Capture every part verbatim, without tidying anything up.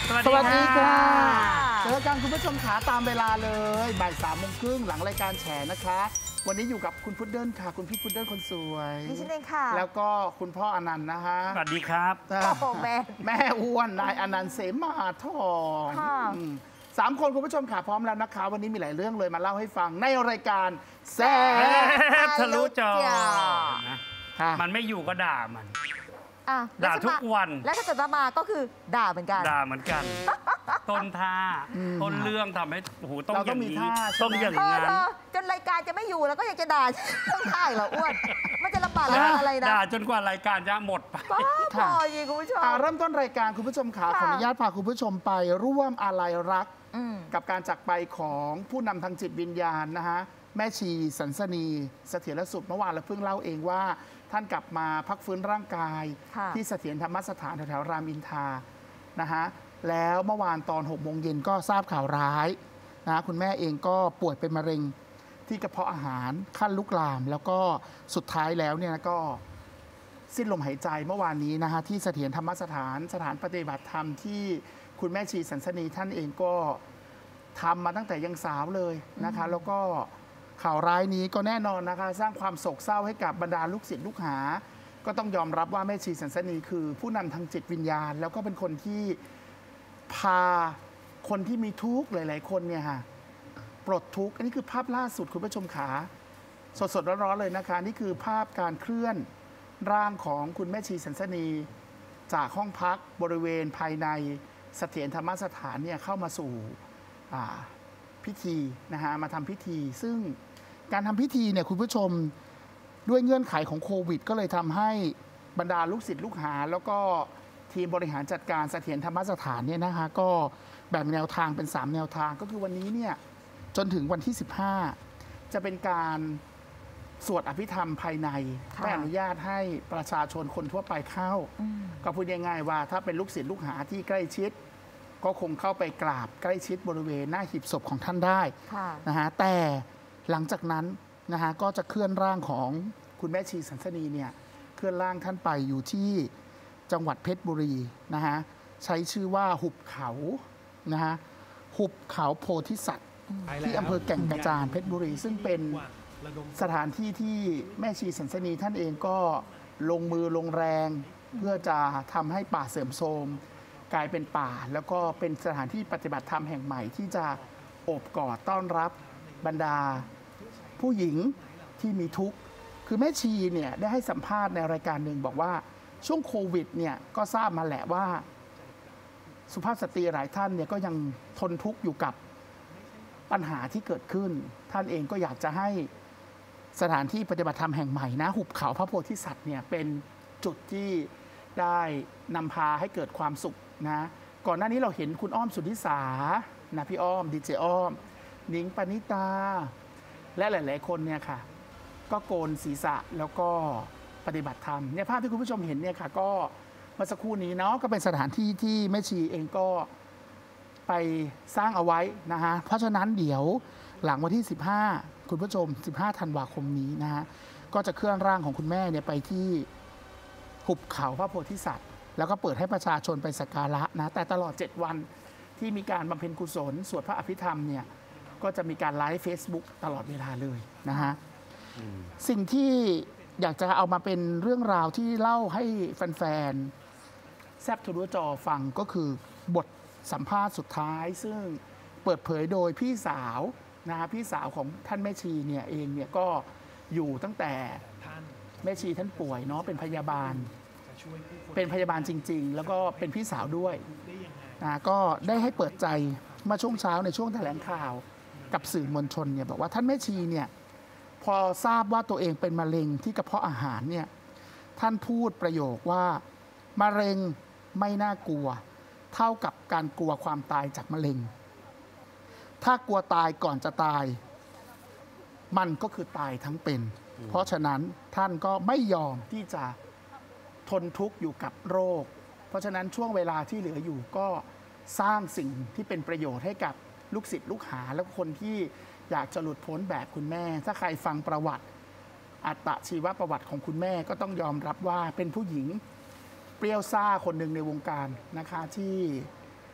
สวัสดีค่ะเจอกันคุณผู้ชมขาตามเวลาเลยบ่ายสามโมงครึ่งหลังรายการแฉนะคะวันนี้อยู่กับคุณพุดเดิ้ลค่ะคุณพี่พุดเดิ้ลคนสวยดิฉันเองค่ะแล้วก็คุณพ่ออนันต์นะฮะสวัสดีครับโอ้โหแม่แม่อ้วนนายอนันต์เสมาทองสามคนคุณผู้ชมขาพร้อมแล้วนะคะวันนี้มีหลายเรื่องเลยมาเล่าให้ฟังในรายการแซ่บทะลุจอมันไม่อยู่ก็ด่ามันด่าทุกวันแล้วถ้าเกิดมาก็คือด่าเหมือนกันด่าเหมือนกันต้นท่าต้นเรื่องทำให้โอ้โหต้องอย่างนี้ต้องอย่างนั้นจนรายการจะไม่อยู่แล้วก็ยังจะด่าต้องท่าเหรออ้วนมันจะลำบากอะไรนะด่าจนกว่ารายการจะหมดไปพอยิงคุณผู้ชมเริ่มต้นรายการคุณผู้ชมขาขออนุญาตพาคุณผู้ชมไปร่วมอาลัยรักกับการจากไปของผู้นำทางจิตวิญญาณนะฮะแม่ชีสันสนีเสถียรสุขเมื่อวานเราเพิ่งเล่าเองว่าท่านกลับมาพักฟื้นร่างกายที่เสถียรธรรมสถานแถวๆรามอินทรานะฮะแล้วเมื่อวานตอนหกโมงเย็นก็ทราบข่าวร้ายนะคุณแม่เองก็ป่วยเป็นมะเร็งที่กระเพาะอาหารขั้นลุกลามแล้วก็สุดท้ายแล้วเนี่ยก็สิ้นลมหายใจเมื่อวานนี้นะฮะที่เสถียรธรรมสถานสถานปฏิบัติธรรมที่คุณแม่ชีสันสนีท่านเองก็ทำมาตั้งแต่ยังสาวเลยนะคะแล้วก็ข่าวร้ายนี้ก็แน่นอนนะคะสร้างความโศกเศร้าให้กับบรรดาลูกศิษย์ลูกหาก็ต้องยอมรับว่าแม่ชีสันสนีคือผู้นำทางจิตวิญญาณแล้วก็เป็นคนที่พาคนที่มีทุกข์หลายๆคนเนี่ยค่ะปลดทุกข์อันนี้คือภาพล่าสุดคุณผู้ชมขาสดๆร้อนๆเลยนะคะนี่คือภาพการเคลื่อนร่างของคุณแม่ชีสันสนีจากห้องพักบริเวณภายในเสถียรธรรมสถานเนี่ยเข้ามาสู่พิธีนะฮะมาทำพิธีซึ่งการทำพิธีเนี่ยคุณผู้ชมด้วยเงื่อนไขของโควิดก็เลยทำให้บรรดาลูกศิษย์ลูกหาแล้วก็ทีมบริหารจัดการเสถียรธรรมสถานเนี่ยนะคะก็แบ่งแนวทางเป็นสามแนวทางก็คือวันนี้เนี่ยจนถึงวันที่สิบห้าจะเป็นการสวดอภิธรรมภายในไม่อนุญาตให้ประชาชนคนทั่วไปเข้าก็พูดง่ายๆว่าถ้าเป็นลูกศิษย์ลูกหาที่ใกล้ชิดก็คงเข้าไปกราบใกล้ชิดบริเวณหน้าหีบศพของท่านได้นะฮะแต่หลังจากนั้นนะฮะก็จะเคลื่อนร่างของคุณแม่ชีสันสนีเนี่ยเคลื่อนร่างท่านไปอยู่ที่จังหวัดเพชรบุรีนะฮะใช้ชื่อว่าหุบเขานะฮะหุบเขาโพธิสัตว์ที่อำเภอแก่งกระจานเพชรบุรีซึ่งเป็นสถานที่ที่แม่ชีสันสนีท่านเองก็ลงมือลงแรงเพื่อจะทำให้ป่าเสื่อมโทรมกลายเป็นป่าแล้วก็เป็นสถานที่ปฏิบัติธรรมแห่งใหม่ที่จะโอบกอดต้อนรับบรรดาผู้หญิงที่มีทุกข์คือแม่ชีเนี่ยได้ให้สัมภาษณ์ในรายการหนึ่งบอกว่าช่วงโควิดเนี่ยก็ทราบมาแหละว่าสุภาพสตรีหลายท่านเนี่ยก็ยังทนทุกข์อยู่กับปัญหาที่เกิดขึ้นท่านเองก็อยากจะให้สถานที่ปฏิบัติธรรมแห่งใหม่นะหุบเขาพระโพธิสัตว์เนี่ยเป็นจุดที่ได้นำพาให้เกิดความสุขนะก่อนหน้านี้เราเห็นคุณอ้อมสุทธิสานะพี่อ้อมดีเจอ้อมนิ้งปณิตาและหลายๆคนเนี่ยค่ะก็โกนศีรษะแล้วก็ปฏิบัติธรรมเนี่ยภาพที่คุณผู้ชมเห็นเนี่ยค่ะก็เมื่อสักครู่นี้เนาะก็เป็นสถานที่ที่แม่ชีเองก็ไปสร้างเอาไว้นะฮะเพราะฉะนั้นเดี๋ยวหลังวันที่สิบห้าคุณผู้ชมสิบห้าธันวาคมนี้นะฮะก็จะเคลื่อนร่างของคุณแม่เนี่ยไปที่หุบเขาพระโพธิสัตว์แล้วก็เปิดให้ประชาชนไปสักการะนะแต่ตลอดเจ็ดวันที่มีการบำเพ็ญกุศลสวดพระอภิธรรมเนี่ยก็จะมีการไลฟ์ Facebook ตลอดเวลาเลยนะฮะสิ่งที่อยากจะเอามาเป็นเรื่องราวที่เล่าให้แฟนๆแซบทะลุจอฟังก็คือบทสัมภาษณ์สุดท้ายซึ่งเปิดเผยโดยพี่สาวนะฮะพี่สาวของท่านแม่ชีเนี่ยเองเนี่ยก็อยู่ตั้งแต่แม่ชีท่านป่วยเนาะเป็นพยาบาลเป็นพยาบาลจริงๆแล้วก็เป็นพี่สาวด้วยนะก็ได้ให้เปิดใจเมื่อช่วงเช้าในช่วงแถลงข่าวกับสื่อมวลชนเนี่ยบอกว่าท่านแม่ชีเนี่ยพอทราบว่าตัวเองเป็นมะเร็งที่กระเพาะอาหารเนี่ยท่านพูดประโยคว่ามะเร็งไม่น่ากลัวเท่ากับการกลัวความตายจากมะเร็งถ้ากลัวตายก่อนจะตายมันก็คือตายทั้งเป็นเพราะฉะนั้นท่านก็ไม่ยอมที่จะทนทุกข์อยู่กับโรคเพราะฉะนั้นช่วงเวลาที่เหลืออยู่ก็สร้างสิ่งที่เป็นประโยชน์ให้กับลูกศิษย์ลูกหาและคนที่อยากจะหลุดพ้นแบบคุณแม่ถ้าใครฟังประวัติอัตชีวประวัติของคุณแม่ก็ต้องยอมรับว่าเป็นผู้หญิงเปรี้ยวซ่าคนหนึ่งในวงการนะคะที่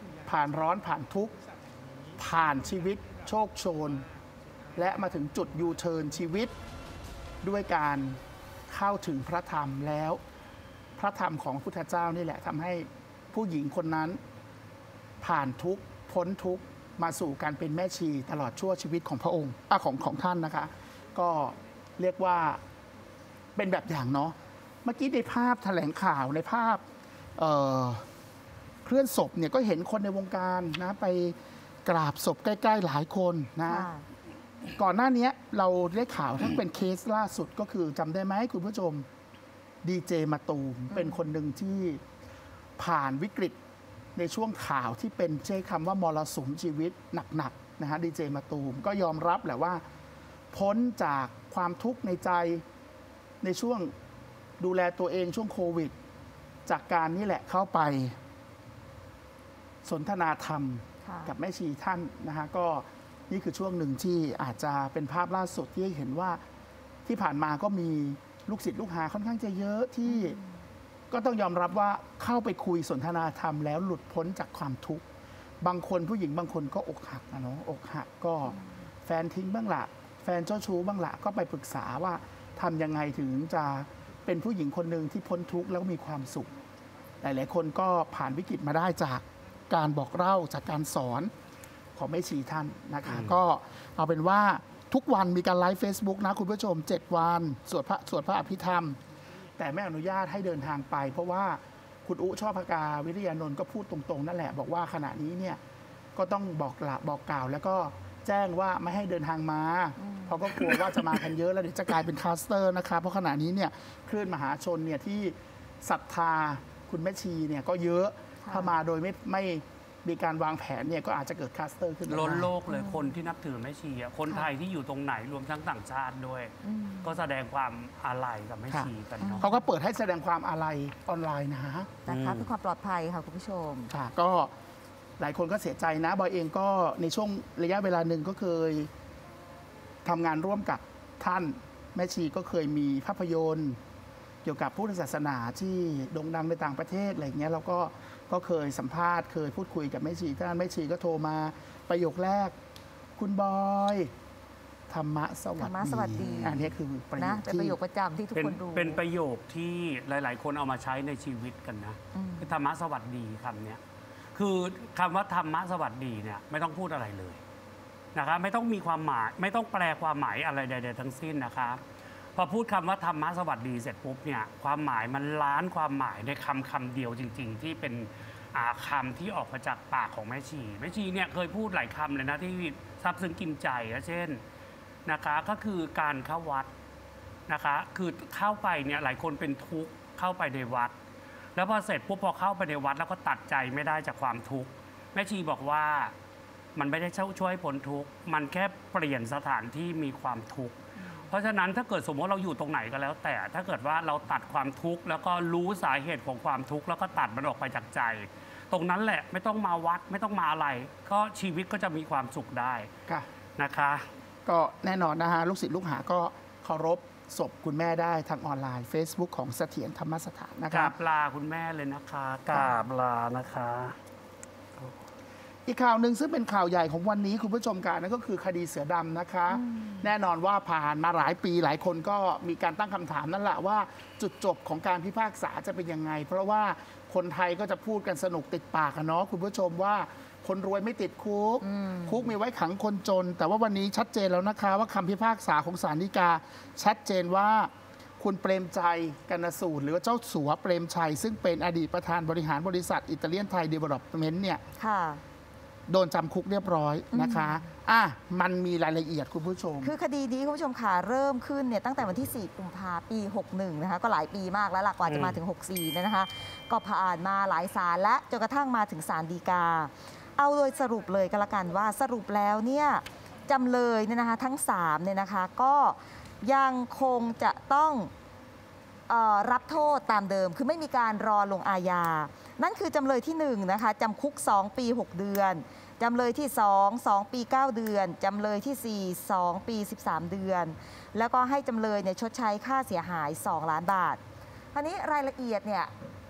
ผ่านร้อนผ่านทุกข์ผ่านชีวิตโชคโชนและมาถึงจุดยูเทิร์นชีวิตด้วยการเข้าถึงพระธรรมแล้วพระธรรมของพระพุทธเจ้านี่แหละทำให้ผู้หญิงคนนั้นผ่านทุกข์พ้นทุกข์มาสู่การเป็นแม่ชีตลอดชั่วชีวิตของพระองค์อ่ะของของท่านนะคะ ก็เรียกว่าเป็นแบบอย่างเนาะเมื่อกี้ในภาพแถลงข่าวในภาพเเคลื่อนศพเนี่ยก็เห็นคนในวงการนะไปกราบศพใกล้ๆหลายคนนะก่อนหน้านี้เราได้ข่าวทั้งเป็นเคสล่าสุดก็คือจำได้ไหมคุณผู้ชมดีเจมาตูมเป็นคนหนึ่งที่ผ่านวิกฤตในช่วงข่าวที่เป็นใช้คำว่ามรสุมชีวิตหนักๆนะฮะดีเจมาตูมก็ยอมรับแหละว่าพ้นจากความทุกข์ในใจในช่วงดูแลตัวเองช่วงโควิดจากการนี่แหละเข้าไปสนทนาธรรมกับแม่ชีท่านนะฮะก็นี่คือช่วงหนึ่งที่อาจจะเป็นภาพล่าสุดที่เห็นว่าที่ผ่านมาก็มีลูกศิษย์ลูกหาค่อนข้างจะเยอะที่ก็ต้องยอมรับว่าเข้าไปคุยสนทนาธรรมแล้วหลุดพ้นจากความทุกข์บางคนผู้หญิงบางคนก็อกหักนะเนาะอกหักก็แฟนทิ้งบ้างละแฟนเจ้าชู้บ้างละก็ไปปรึกษาว่าทำยังไงถึงจะเป็นผู้หญิงคนหนึ่งที่พ้นทุกข์แล้วมีความสุขหลายๆคนก็ผ่านวิกฤตมาได้จากการบอกเล่าจากการสอนของแม่ชีท่านนะคะก็เอาเป็นว่าทุกวันมีการไลฟ์ Facebook นะคุณผู้ชมเจ็ดวันสวดพระสวดพระอภิธรรมแต่ไม่อนุญาตให้เดินทางไปเพราะว่าคุณอุช่อพกาวิริยานนท์ก็พูดตรงๆนั่นแหละบอกว่าขณะนี้เนี่ยก็ต้องบอกกล่าวบอกกล่าวแล้วก็แจ้งว่าไม่ให้เดินทางมาเพราะก็กลัวว่าจะมากันเยอะแล้วเดี๋ยวจะกลายเป็นคลัสเตอร์นะคะเพราะขณะนี้เนี่ยคลื่นมหาชนเนี่ยที่ศรัทธาคุณแม่ชีเนี่ยก็เยอะถ้ามาโดยไม่ไม่มีการวางแผนเนี่ยก็อาจจะเกิดคลัสเตอร์ขึ้นล้นโลกเลยคนที่นับถือแม่ชีคนไทยที่อยู่ตรงไหนรวมทั้งต่างชาติด้วยก็แสดงความอาลัยกับแม่ชีกันเนาะเขาก็เปิดให้แสดงความอาลัยออนไลน์นะนะคะเพื่อความปลอดภัยค่ะคุณผู้ชมค่ะก็หลายคนก็เสียใจนะบอยเองก็ในช่วงระยะเวลาหนึ่งก็เคยทำงานร่วมกับท่านแม่ชีก็เคยมีภาพยนตร์เกี่ยวกับพุทธศาสนาที่โด่งดังในต่างประเทศอะไรเงี้ยเราก็ก็เคยสัมภาษณ์เคยพูดคุยกับแม่ชีท่านแม่ชีก็โทรมาประโยคแรกคุณบอยธรรมะสวัสดีอันนี้คือประโยคที่เป็นประโยคประจำที่ทุกคนรู้เป็นประโยคที่หลายๆคนเอามาใช้ในชีวิตกันนะคือธรรมะสวัสดีคำนี้คือคำว่าธรรมะสวัสดีเนี่ยไม่ต้องพูดอะไรเลยนะคะไม่ต้องมีความหมายไม่ต้องแปลความหมายอะไรใดๆทั้งสิ้นนะคะพอพูดคำว่าธรรมะสวัสดีเสร็จปุ๊บเนี่ยความหมายมันล้านความหมายในคำคำเดียวจริงๆที่เป็นคำที่ออกมาจากปากของแม่ชีแม่ชีเนี่ยเคยพูดหลายคำเลยนะที่ซาบซึ้งกินใจเช่นนะคะก็คือการเข้าวัดนะคะคือเข้าไปเนี่ยหลายคนเป็นทุกข์เข้าไปในวัดแล้วพอเสร็จปุ๊บพอเข้าไปในวัดแล้วก็ตัดใจไม่ได้จากความทุกข์แม่ชีบอกว่ามันไม่ได้ช่วยพ้นทุกข์มันแค่เปลี่ยนสถานที่มีความทุกข์เพราะฉะนั้นถ้าเกิดสมมติเราอยู่ตรงไหนก็แล้วแต่ถ้าเกิดว่าเราตัดความทุกข์แล้วก็รู้สาเหตุของความทุกข์แล้วก็ตัดมันออกไปจากใจตรงนั้นแหละไม่ต้องมาวัดไม่ต้องมาอะไรก็ชีวิตก็จะมีความสุขได้นะคะก็แน่นอนนะฮะลูกศิษย์ลูกหาก็เคารพศพคุณแม่ได้ทางออนไลน์ Facebook ของเสถียรธรรมสถานนะคะกราบลาคุณแม่เลยนะคะกราบลานะคะอีกข่าวหนึ่งซึ่งเป็นข่าวใหญ่ของวันนี้คุณผู้ชมกันนั่นก็คือคดีเสือดำนะคะแน่นอนว่าผ่านมาหลายปีหลายคนก็มีการตั้งคำถามนั่นแหละว่าจุดจบของการพิพากษาจะเป็นยังไงเพราะว่าคนไทยก็จะพูดกันสนุกติดปากกันเนาะคุณผู้ชมว่าคนรวยไม่ติดคุกคุกมีไว้ขังคนจนแต่ว่าวันนี้ชัดเจนแล้วนะคะว่าคำพิพากษาของศาลฎีกาชัดเจนว่าคุณเปรมชัยกนสูตรหรือว่าเจ้าสัวเปรมชัยซึ่งเป็นอดีตประธานบริหารบริษัทอิตาเลียนไทยเดเวลลอปเมนต์เนี่ยโดนจำคุกเรียบร้อยนะคะอ่ะมันมีรายละเอียดคุณผู้ชมคือคดีนี้คุณผู้ชมค่ะเริ่มขึ้นเนี่ยตั้งแต่วันที่สี่กุมภาพันธ์ปีหกสิบเอ็ดนะคะก็หลายปีมากแล้วหลักกว่าจะมาถึงหกสิบสี่นะคะก็ผ่านมาหลายศาลและจนกระทั่งมาถึงศาลฎีกาเอาโดยสรุปเลยก็แล้วกันว่าสรุปแล้วเนี่ยจำเลยเนี่ยนะคะทั้งสามเนี่ยนะคะก็ยังคงจะต้องเอ่อรับโทษตามเดิมคือไม่มีการรอลงอาญานั่นคือจำเลยที่หนึ่งนะคะจำคุกสองปีหกเดือนจำเลยที่สอง สองปีเก้าเดือนจำเลยที่สี่ สองปีสิบสามเดือนแล้วก็ให้จำเลยเนี่ยชดใช้ค่าเสียหายสองล้านบาทคราวนี้รายละเอียดเนี่ย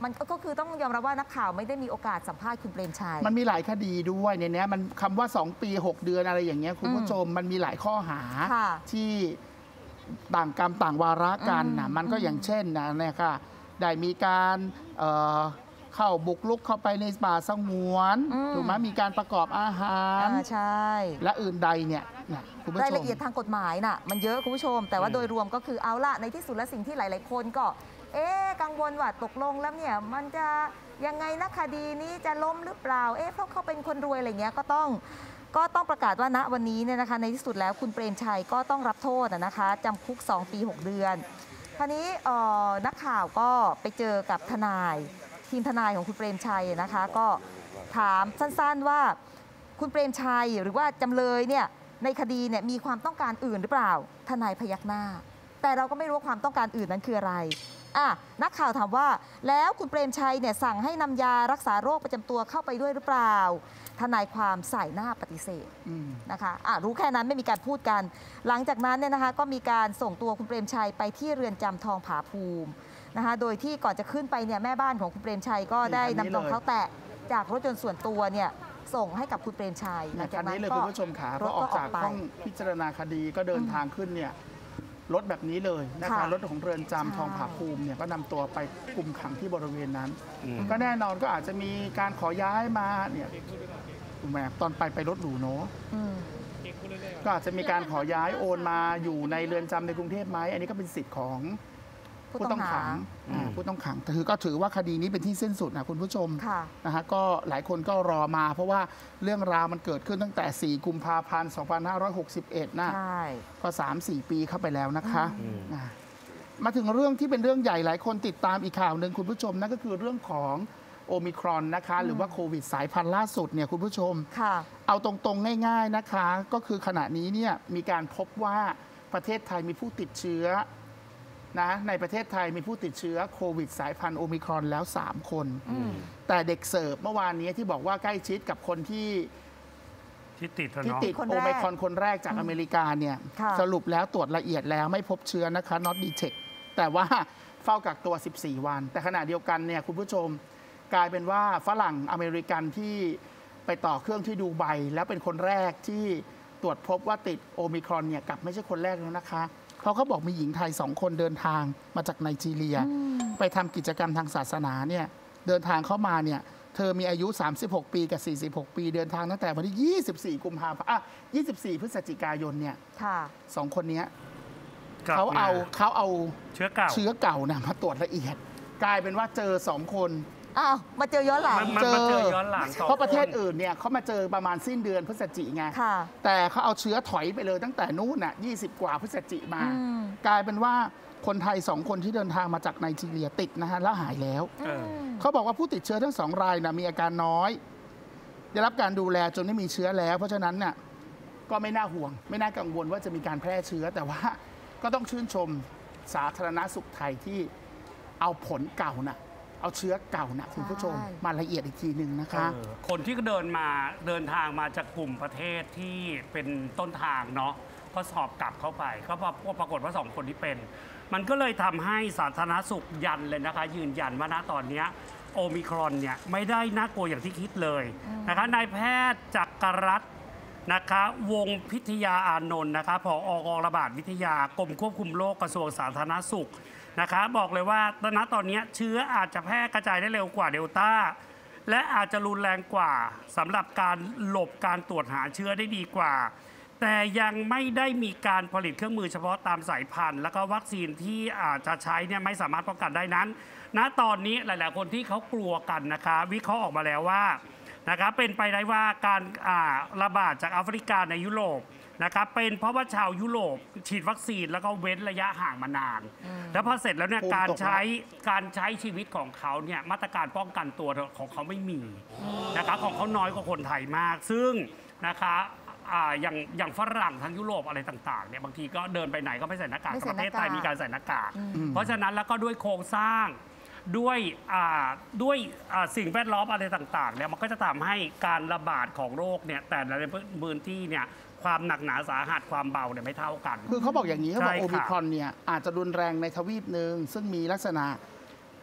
มันก็คือต้องยอมรับว่านักข่าวไม่ได้มีโอกาสสัมภาษณ์คุณเปรมชัยมันมีหลายคดีด้วยในนี้มันคำว่าสองปีหกเดือนอะไรอย่างเงี้ยคุณผู้ชมมันมีหลายข้อหาที่ต่างกรรมต่างวาระกันนะมันก็อย่างเช่นนะเนี่ยค่ะได้มีการเเข้าบุกลุกเข้าไปในป่าสงวนถูกไหมมีการประกอบอาหารใช่และอื่นใดเนี่ยคุณผู้ชมรายละเอียดทางกฎหมายน่ะมันเยอะคุณผู้ชมแต่ว่าโดยรวมก็คือเอาละในที่สุดและสิ่งที่หลายๆคนก็เอ๊ะกังวลว่าตกลงแล้วเนี่ยมันจะยังไงนะคดีนี้จะล้มหรือเปล่าเอ๊ะเพราะเขาเป็นคนรวยอะไรเงี้ยก็ต้องก็ต้องประกาศว่าณวันนี้เนี่ยนะคะในที่สุดแล้วคุณเปรมชัยก็ต้องรับโทษนะคะจำคุกสองปีหกเดือนคราวนี้นักข่าวก็ไปเจอกับทนายทีมทนายของคุณเปรมชัยนะคะก็ถามสั้นๆว่าคุณเปรมชัยหรือว่าจำเลยเนี่ยในคดีเนี่ยมีความต้องการอื่นหรือเปล่าทนายพยักหน้าแต่เราก็ไม่รู้ว่าความต้องการอื่นนั้นคืออะไรอ่ะนักข่าวถามว่าแล้วคุณเปรมชัยเนี่ยสั่งให้นำยารักษาโรคประจำตัวเข้าไปด้วยหรือเปล่าทนายความใส่หน้าปฏิเสธนะคะอ่ะรู้แค่นั้นไม่มีการพูดกันหลังจากนั้นเนี่ยนะคะก็มีการส่งตัวคุณเปรมชัยไปที่เรือนจำทองผาภูมินะคะโดยที่ก่อนจะขึ้นไปเนี่ยแม่บ้านของคุณเปรมชัยก็ได้นำรองเท้าแตะจากรถยนต์ส่วนตัวเนี่ยส่งให้กับคุณเปรมชัยหลังจากนั้นเลยคุณผู้ชมขาพอออกจากห้องพิจารณาคดีก็เดินทางขึ้นเนี่ยรถแบบนี้เลยนะคะรถของเรือนจำทองผาภูมิเนี่ยก็นำตัวไปคุมขังที่บริเวณนั้นก็แน่นอนก็อาจจะมีการขอย้ายมาเนี่ยแหมตอนไปไปรถหรูเนาะก็อาจจะมีการขอย้ายโอนมาอยู่ในเรือนจำในกรุงเทพไหมอันนี้ก็เป็นสิทธิ์ของผู้ต้องขังผู้ต้องขังแต่คือก็ถือว่าคดีนี้เป็นที่สิ้นสุดนะคุณผู้ชมนะฮะก็หลายคนก็รอมาเพราะว่าเรื่องราวมันเกิดขึ้นตั้งแต่สี่กุมภาพันธ์สองพันห้าร้อยหกสิบเอ็ดนะก็ สามสี่ ปีเข้าไปแล้วนะคะมาถึงเรื่องที่เป็นเรื่องใหญ่หลายคนติดตามอีกข่าวหนึ่งคุณผู้ชมนั่นก็คือเรื่องของโอมิครอนนะคะหรือว่าโควิดสายพันธุ์ล่าสุดเนี่ยคุณผู้ชมเอาตรงๆง่ายๆนะคะก็คือขณะนี้เนี่ยมีการพบว่าประเทศไทยมีผู้ติดเชื้อนะในประเทศไทยมีผู้ติดเชื้อโควิดสายพันธุ์โอมิครอนแล้วสามคนแต่เด็กเสิร์ฟเมื่อวานนี้ที่บอกว่าใกล้ชิดกับคนที่ที่ติดที่ติดโอมิครอนคนแรกจากอเมริกาเนี่ยสรุปแล้วตรวจละเอียดแล้วไม่พบเชื้อนะคะ not detect แต่ว่าเฝ้ากักตัวสิบสี่วันแต่ขณะเดียวกันเนี่ยคุณผู้ชมกลายเป็นว่าฝรั่งอเมริกันที่ไปต่อเครื่องที่ดูไบแล้วเป็นคนแรกที่ตรวจพบว่าติดโอมิครอนเนี่ยกลับไม่ใช่คนแรกแล้วนะคะเพราะเขาบอกมีหญิงไทยสองคนเดินทางมาจากไนจีเรียไปทำกิจกรรมทางศาสนาเนี่ยเดินทางเข้ามาเนี่ยเธอมีอายุสามสิบหกปีกับสี่สิบหกปีเดินทางตั้งแต่วันที่ยี่สิบสี่กุมภาพันธ์อ่ะยี่สิบสี่พฤศจิกายนเนี่ยสองคนนี้เขาเอาเขาเอาเชื้อเก่าเชื้อเก่านะมาตรวจละเอียดกลายเป็นว่าเจอสองคนอ้าวมาเจอย้อนหลังเจอย้อนหลังเพราะประเทศอื่นเนี่ยเขามาเจอประมาณสิ้นเดือนพฤศจิกไงแต่เขาเอาเชื้อถอยไปเลยตั้งแต่นู่นน่ะยี่สิบกว่าพฤศจิกมากลายเป็นว่าคนไทยสองคนที่เดินทางมาจากไนจีเรียติดนะฮะแล้วหายแล้วเขาบอกว่าผู้ติดเชื้อทั้งสองรายนะมีอาการน้อยได้รับการดูแลจนไม่มีเชื้อแล้วเพราะฉะนั้นน่ะก็ไม่น่าห่วงไม่น่ากังวลว่าจะมีการแพร่เชื้อแต่ว่าก็ต้องชื่นชมสาธารณสุขไทยที่เอาผลเก่าน่ะเอาเชื้อเก่านะคุณผู้ชมมาละเอียดอีกทีหนึ่งนะคะคนที่เดินมาเดินทางมาจากกลุ่มประเทศที่เป็นต้นทางเนาะก็สอบกลับเข้าไปก็ปรากฏว่าสองคนที่เป็นมันก็เลยทำให้สาธารณสุขยันเลยนะคะยืนยันว่าณตอนนี้โอมิครอนเนี่ยไม่ได้น่ากลัวอย่างที่คิดเลยนะคะนายแพทย์จักรรัตน์นะคะวงพิทยาอานนท์นะคะผอ.กองระบาดวิทยากรมควบคุมโรคกระทรวงสาธารณสุขนะคะบอกเลยว่าณตอนนี้เชื้ออาจจะแพร่กระจายได้เร็วกว่าเดลต้าและอาจจะรุนแรงกว่าสำหรับการหลบการตรวจหาเชื้อได้ดีกว่าแต่ยังไม่ได้มีการผลิตเครื่องมือเฉพาะตามสายพันธุ์แล้วก็วัคซีนที่อาจจะใช้เนี่ยไม่สามารถป้องกันได้นั้นณตอนนี้หลายๆคนที่เขากลัวกันนะคะวิเคราะห์ออกมาแล้วว่านะคะเป็นไปได้ว่าการระบาดจากแอฟริกาในยุโรปนะครับเป็นเพราะว่าชาวยุโรปฉีดวัคซีนแล้วก็เว้นระยะห่างมานานแล้วพอเสร็จแล้วเนี่ยการใช้การใช้ชีวิตของเขาเนี่ยมาตรการป้องกันตัวของเขาไม่มีนะครับของเขาน้อยกว่าคนไทยมากซึ่งนะคะอย่างอย่างฝรั่งทั้งยุโรปอะไรต่างๆเนี่ยบางทีก็เดินไปไหนก็ไม่ใส่หน้ากากประเทศไทยมีการใส่หน้ากากเพราะฉะนั้นแล้วก็ด้วยโครงสร้างด้วยด้วยสิ่งแวดล้อมอะไรต่างๆเนี่ยมันก็จะทำให้การระบาดของโรคเนี่ยแต่ในพื้นที่เนี่ยความหนักหนาสาหัสความเบาเนี่ยไม่เท่ากันคือเขาบอกอย่างนี้เขาบอกโอมิครอนเนี่ยอาจจะรุนแรงในทวีปหนึ่งซึ่งมีลักษณะ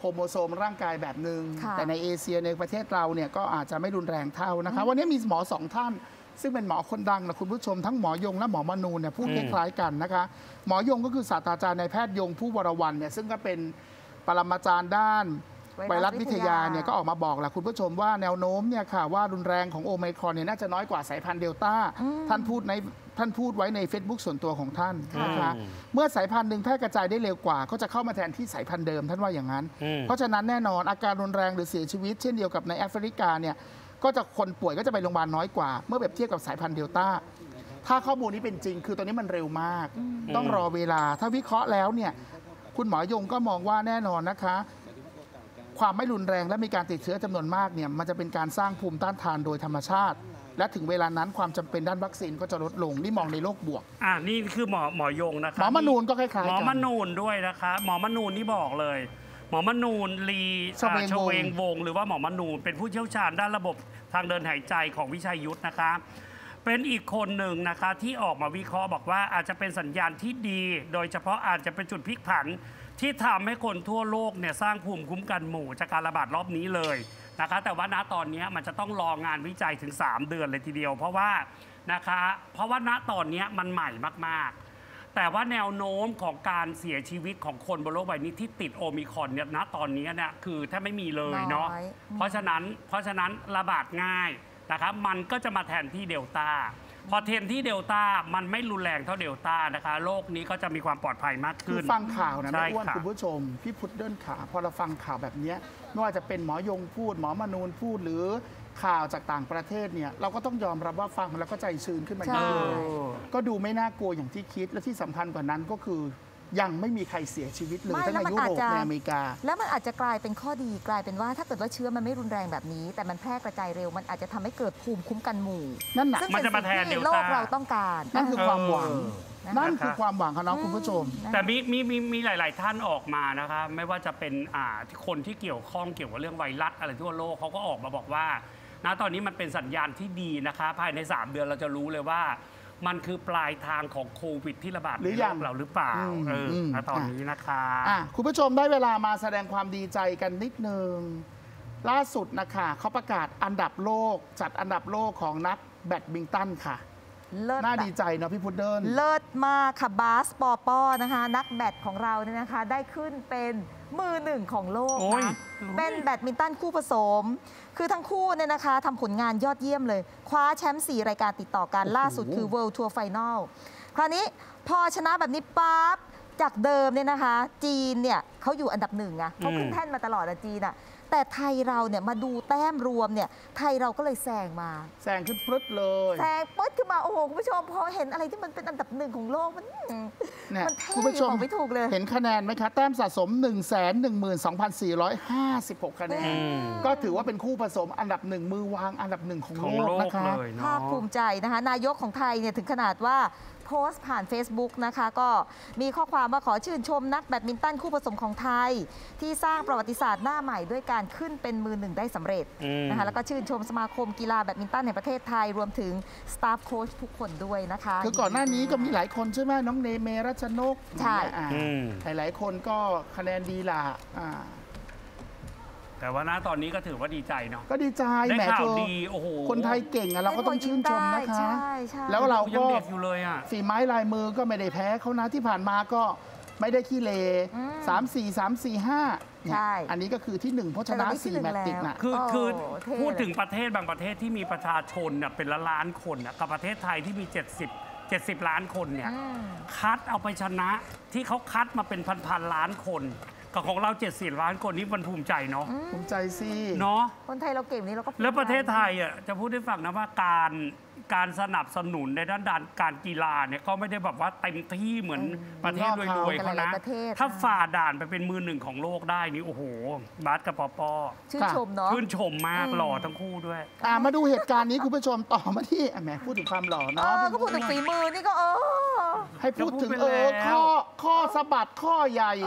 โครโมโซมร่างกายแบบหนึ่งค่ะแต่ในเอเชียในประเทศเราเนี่ยก็อาจจะไม่รุนแรงเท่านะคะ วันนี้มีหมอสองท่าน ซึ่งเป็นหมอคนดังนะคุณผู้ชมทั้งหมอยงและหมอมนูนเนี่ยพูดคล้ายๆกันนะคะ หมอยงก็คือศาสตราจารย์นายแพทย์ยงผู้วรวรรณเนี่ยซึ่งก็เป็นปรมาจารย์ด้านไวรัสวิทยาเนี่ยก็ออกมาบอกแหละคุณผู้ชมว่าแนวโน้มเนี่ยค่ะว่ารุนแรงของโอไมครอนเนี่ยน่าจะน้อยกว่าสายพันธุ์เดลต้าท่านพูดในท่านพูดไว้ใน Facebook ส่วนตัวของท่านนะคะเมื่อสายพันธุ์หนึ่งแพร่กระจายได้เร็วกว่าก็จะเข้ามาแทนที่สายพันธุ์เดิมท่านว่าอย่างนั้น เพราะฉะนั้นแน่นอนอาการรุนแรงหรือเสียชีวิตเช่นเดียวกับในแอฟริกาเนี่ยก็จะคนป่วยก็จะไปโรงพยาบาลน้อยกว่าเมื่อเปรียบเทียบกับสายพันธุ์เดลต้าถ้าข้อมูลนี้เป็นจริงคือตอนนี้มันเร็วมากต้องรอเวลาถ้าวิเคราะห์แล้วเนี่ยคุณหมอยงก็มองว่าแน่นอนนะคะความไม่รุนแรงและมีการติดเชื้อจำนวนมากเนี่ยมันจะเป็นการสร้างภูมิต้านทานโดยธรรมชาติและถึงเวลานั้นความจำเป็นด้านวัคซีนก็จะลดลงนี่มองในโลกบวกอ่านี่คือหมอหมอยงนะครัหมอมนูนก็คล้ายๆกันหมอมนูนด้วยนะคะหมอมนูนนี่บอกเลย หมอมนูนลีชเวงวงศ์ชเวงวงศ์หรือว่าหมอมนูนเป็นผู้เชี่ยวชาญด้านระบบทางเดินหายใจของวิชัยยุทธนะคะ เป็นอีกคนหนึ่งนะคะที่ออกมาวิเคราะห์บอกว่าอาจจะเป็นสัญญาณที่ดี โดยเฉพาะอาจจะเป็นจุดพลิกผันที่ทำให้คนทั่วโลกเนี่ยสร้างภูมิคุ้มกันหมู่จากการระบาดรอบนี้เลยนะคะแต่ว่าณตอนนี้มันจะต้องรองานวิจัยถึงสามเดือนเลยทีเดียวเพราะว่านะคะเพราะว่าณตอนนี้มันใหม่มากๆแต่ว่าแนวโน้มของการเสียชีวิตของคนบนโลกใบนี้ที่ติดโอมิครอนเนี่ยณตอนนี้เนี่ยคือแทบไม่มีเลยเนาะเพราะฉะนั้นเพราะฉะนั้นระบาดง่ายนะครับมันก็จะมาแทนที่เดลต้าพอเทนที่เดลต้ามันไม่รุนแรงเท่าเดลต้านะคะโลกนี้ก็จะมีความปลอดภัยมากคืขึ้อน ฟังข่าวนะใช่แม่อ้วนค่ะคุณผู้ชมพี่พุทธเดินขาพอเราฟังข่าวแบบเนี้ยไม่ว่าจะเป็นหมอยงพูดหมอมนูนพูดหรือข่าวจากต่างประเทศเนี่ยเราก็ต้องยอมรับว่าฟังแล้วก็ใจชื้นขึ้นมาเยใช่อะเลยก็ดูไม่น่ากลัวอย่างที่คิดและที่สำคัญกว่านั้นก็คือยังไม่มีใครเสียชีวิตเลยไม่ทั้งแล้วในมันยุอาจโรปจะในอเมริกาแล้วมันอาจจะกลายเป็นข้อดีกลายเป็นว่าถ้าเกิดว่าเชื้อมันไม่รุนแรงแบบนี้ แต่มันแพร่กระจายเร็วมันอาจจะทำให้เกิดภูมิคุ้มกันหมู่นั่นน่ะซึ่งมันเป็นจะมาแทนสิ่งเดที่ลโลต้ากเราต้องการนั่นคือความหวังเออนั่นคือความหวังค่ะน้องคุณผู้ชมแต่มีมีมีมีหลาย ๆ ท่านออกมานะคะไม่ว่าจะเป็นอ่าคนที่เกี่ยวข้องเกี่ยวกับเรื่องไวรัสอะไรทั่วโลกเขาก็ออกมาบอกว่าณตอนนี้มันเป็นสัญญาณที่ดีนะคะภายในสามเดือนเราจะรู้เลยว่ามันคือปลายทางของโควิดที่ระบาดหรืในอโลยังกเราหรือเปล่าอืมเออมณตอนนี้นะคะอ่ะคุณผู้ชมได้เวลามาแสดงความดีใจกันนิดนึงล่าสุดนะคะเขาประกาศอันดับโลกจัดอันดับโลกของนักแบดมินตันค่ะเลิศน่าอะดีใจเนาะพี่พุดเดิ้ลเลิศมากค่ะบาสปอปอนะคะ นักแบดของเราเนี่ยนะคะ ได้ขึ้นเป็นมือหนึ่งของโลกโอ้ยนะเป็นแบดมินตันคู่ผสม คือทั้งคู่เนี่ยนะคะทำผลงานยอดเยี่ยมเลย คว้าแชมป์สี่รายการติดต่อกันโอ้โหล่าสุดคือ World Tour Final คราวนี้พอชนะแบบนี้ปั๊บจากเดิมเนี่ยนะคะ จีนเนี่ยเขาอยู่อันดับหนึ่งอะเขาขึ้นแท่นมาตลอดอะจีนอะแต่ไทยเราเนี่ยมาดูแต้มรวมเนี่ยไทยเราก็เลยแซงมาแซงขึ้นพรึดเลยแซงปึ๊ดขึ้นมาโอ้โหคุณผู้ชมพอเห็นอะไรที่มันเป็นอันดับหนึ่งของโลกมันเนี่ยมันเท่คุณผู้ชมบอกไม่ถูกเลยเห็นคะแนนไหมคะ แต้มสะสม หนึ่งแสนหนึ่งหมื่นสองพันสี่ร้อยห้าสิบหก คะแนน ก็ถือว่าเป็นคู่ผสมอันดับหนึ่งมือวางอันดับหนึ่งของของโลโลกกนะคะเลยเนาะภาคภูมิใจนะคะ นายกของไทยเนี่ยถึงขนาดว่าโพสต์ผ่าน Facebook นะคะ ก็มีข้อความว่าขอชื่นชมนักแบดมินตันคู่ผสมของไทย ที่สร้างประวัติศาสตร์หน้าใหม่ด้วยการขึ้นเป็นมือหนึ่งได้สำเร็จอืมนะคะแล้วก็ชื่นชมสมาคมกีฬาแบดมินตันแห่งประเทศไทย รวมถึงสตาฟโค้ชทุกคนด้วยนะคะคือก่อนหน้านี้ก็มีหลายคนใช่ไหมน้องเนเมรัชนกใช่อ่าอืมหลายๆคนก็คะแนนดีล่ะอ่าแต่ว่าณตอนนี้ก็ถือว่าดีใจเนาะก็ดีใจได้แหมข่าเธวอดีโอ้โหคนไทยเก่งอะเราก็ต้องชื่นชมนะคะใช่ใช่แล้วเรายัก็งเด็กอยู่เลยอ่ะฝีไม้ลายมือก็ไม่ได้แพ้เขานะที่ผ่านมาก็ไม่ได้ขี้เลอืมสามสี่สามสี่ห้าเนี่ยใช่อันนี้ก็คือที่หนึ่งเพราะชนะแต่เราได้ที่สี่หนึ่งแมตช์ติดแล้วน่ะคือโอ้คือเท่พูดเลยถึงประเทศบางประเทศที่มีประชาชนน่ะเป็นล้านล้านคนน่ะกับประเทศไทยที่มี 70 70 ล้านคนเนี่ยอืมคัดเอาไปชนะที่เขาคัดมาเป็นพันๆล้านคนกับของเราเจ็ดสิบล้านคนนี่มันภูมิใจเนาะภูมิใจสิเนาะคนไทยเราเก่งนี้เราก็ภูมิแล้วประเทศใจไทยอ่ะจะพูดให้ฟังนะว่าการการสนับสนุนในด้านด้านการกีฬาเนี่ยก็ไม่ได้แบบว่าเต็มที่เหมือนประเทศรวยๆเขานะประเทศถ้าฝ่าด่านไปเป็นมือหนึ่งของโลกได้นี่โอ้โหบาสกับปอปอชื่นชมเนาะชื่นชมมากอืมหล่อทั้งคู่ด้วยอ่ามาดูเหตุการณ์นี้คุณผู้ชมต่อมาที่อ่ะแหมพูดถึงความหล่อเอเนาะอก็พูดถึงฝีมือนี่ก็เออให้พูดถึงจะพูดไปเออแล้วข้อข้อสะบัดข้อใหญ่เออมา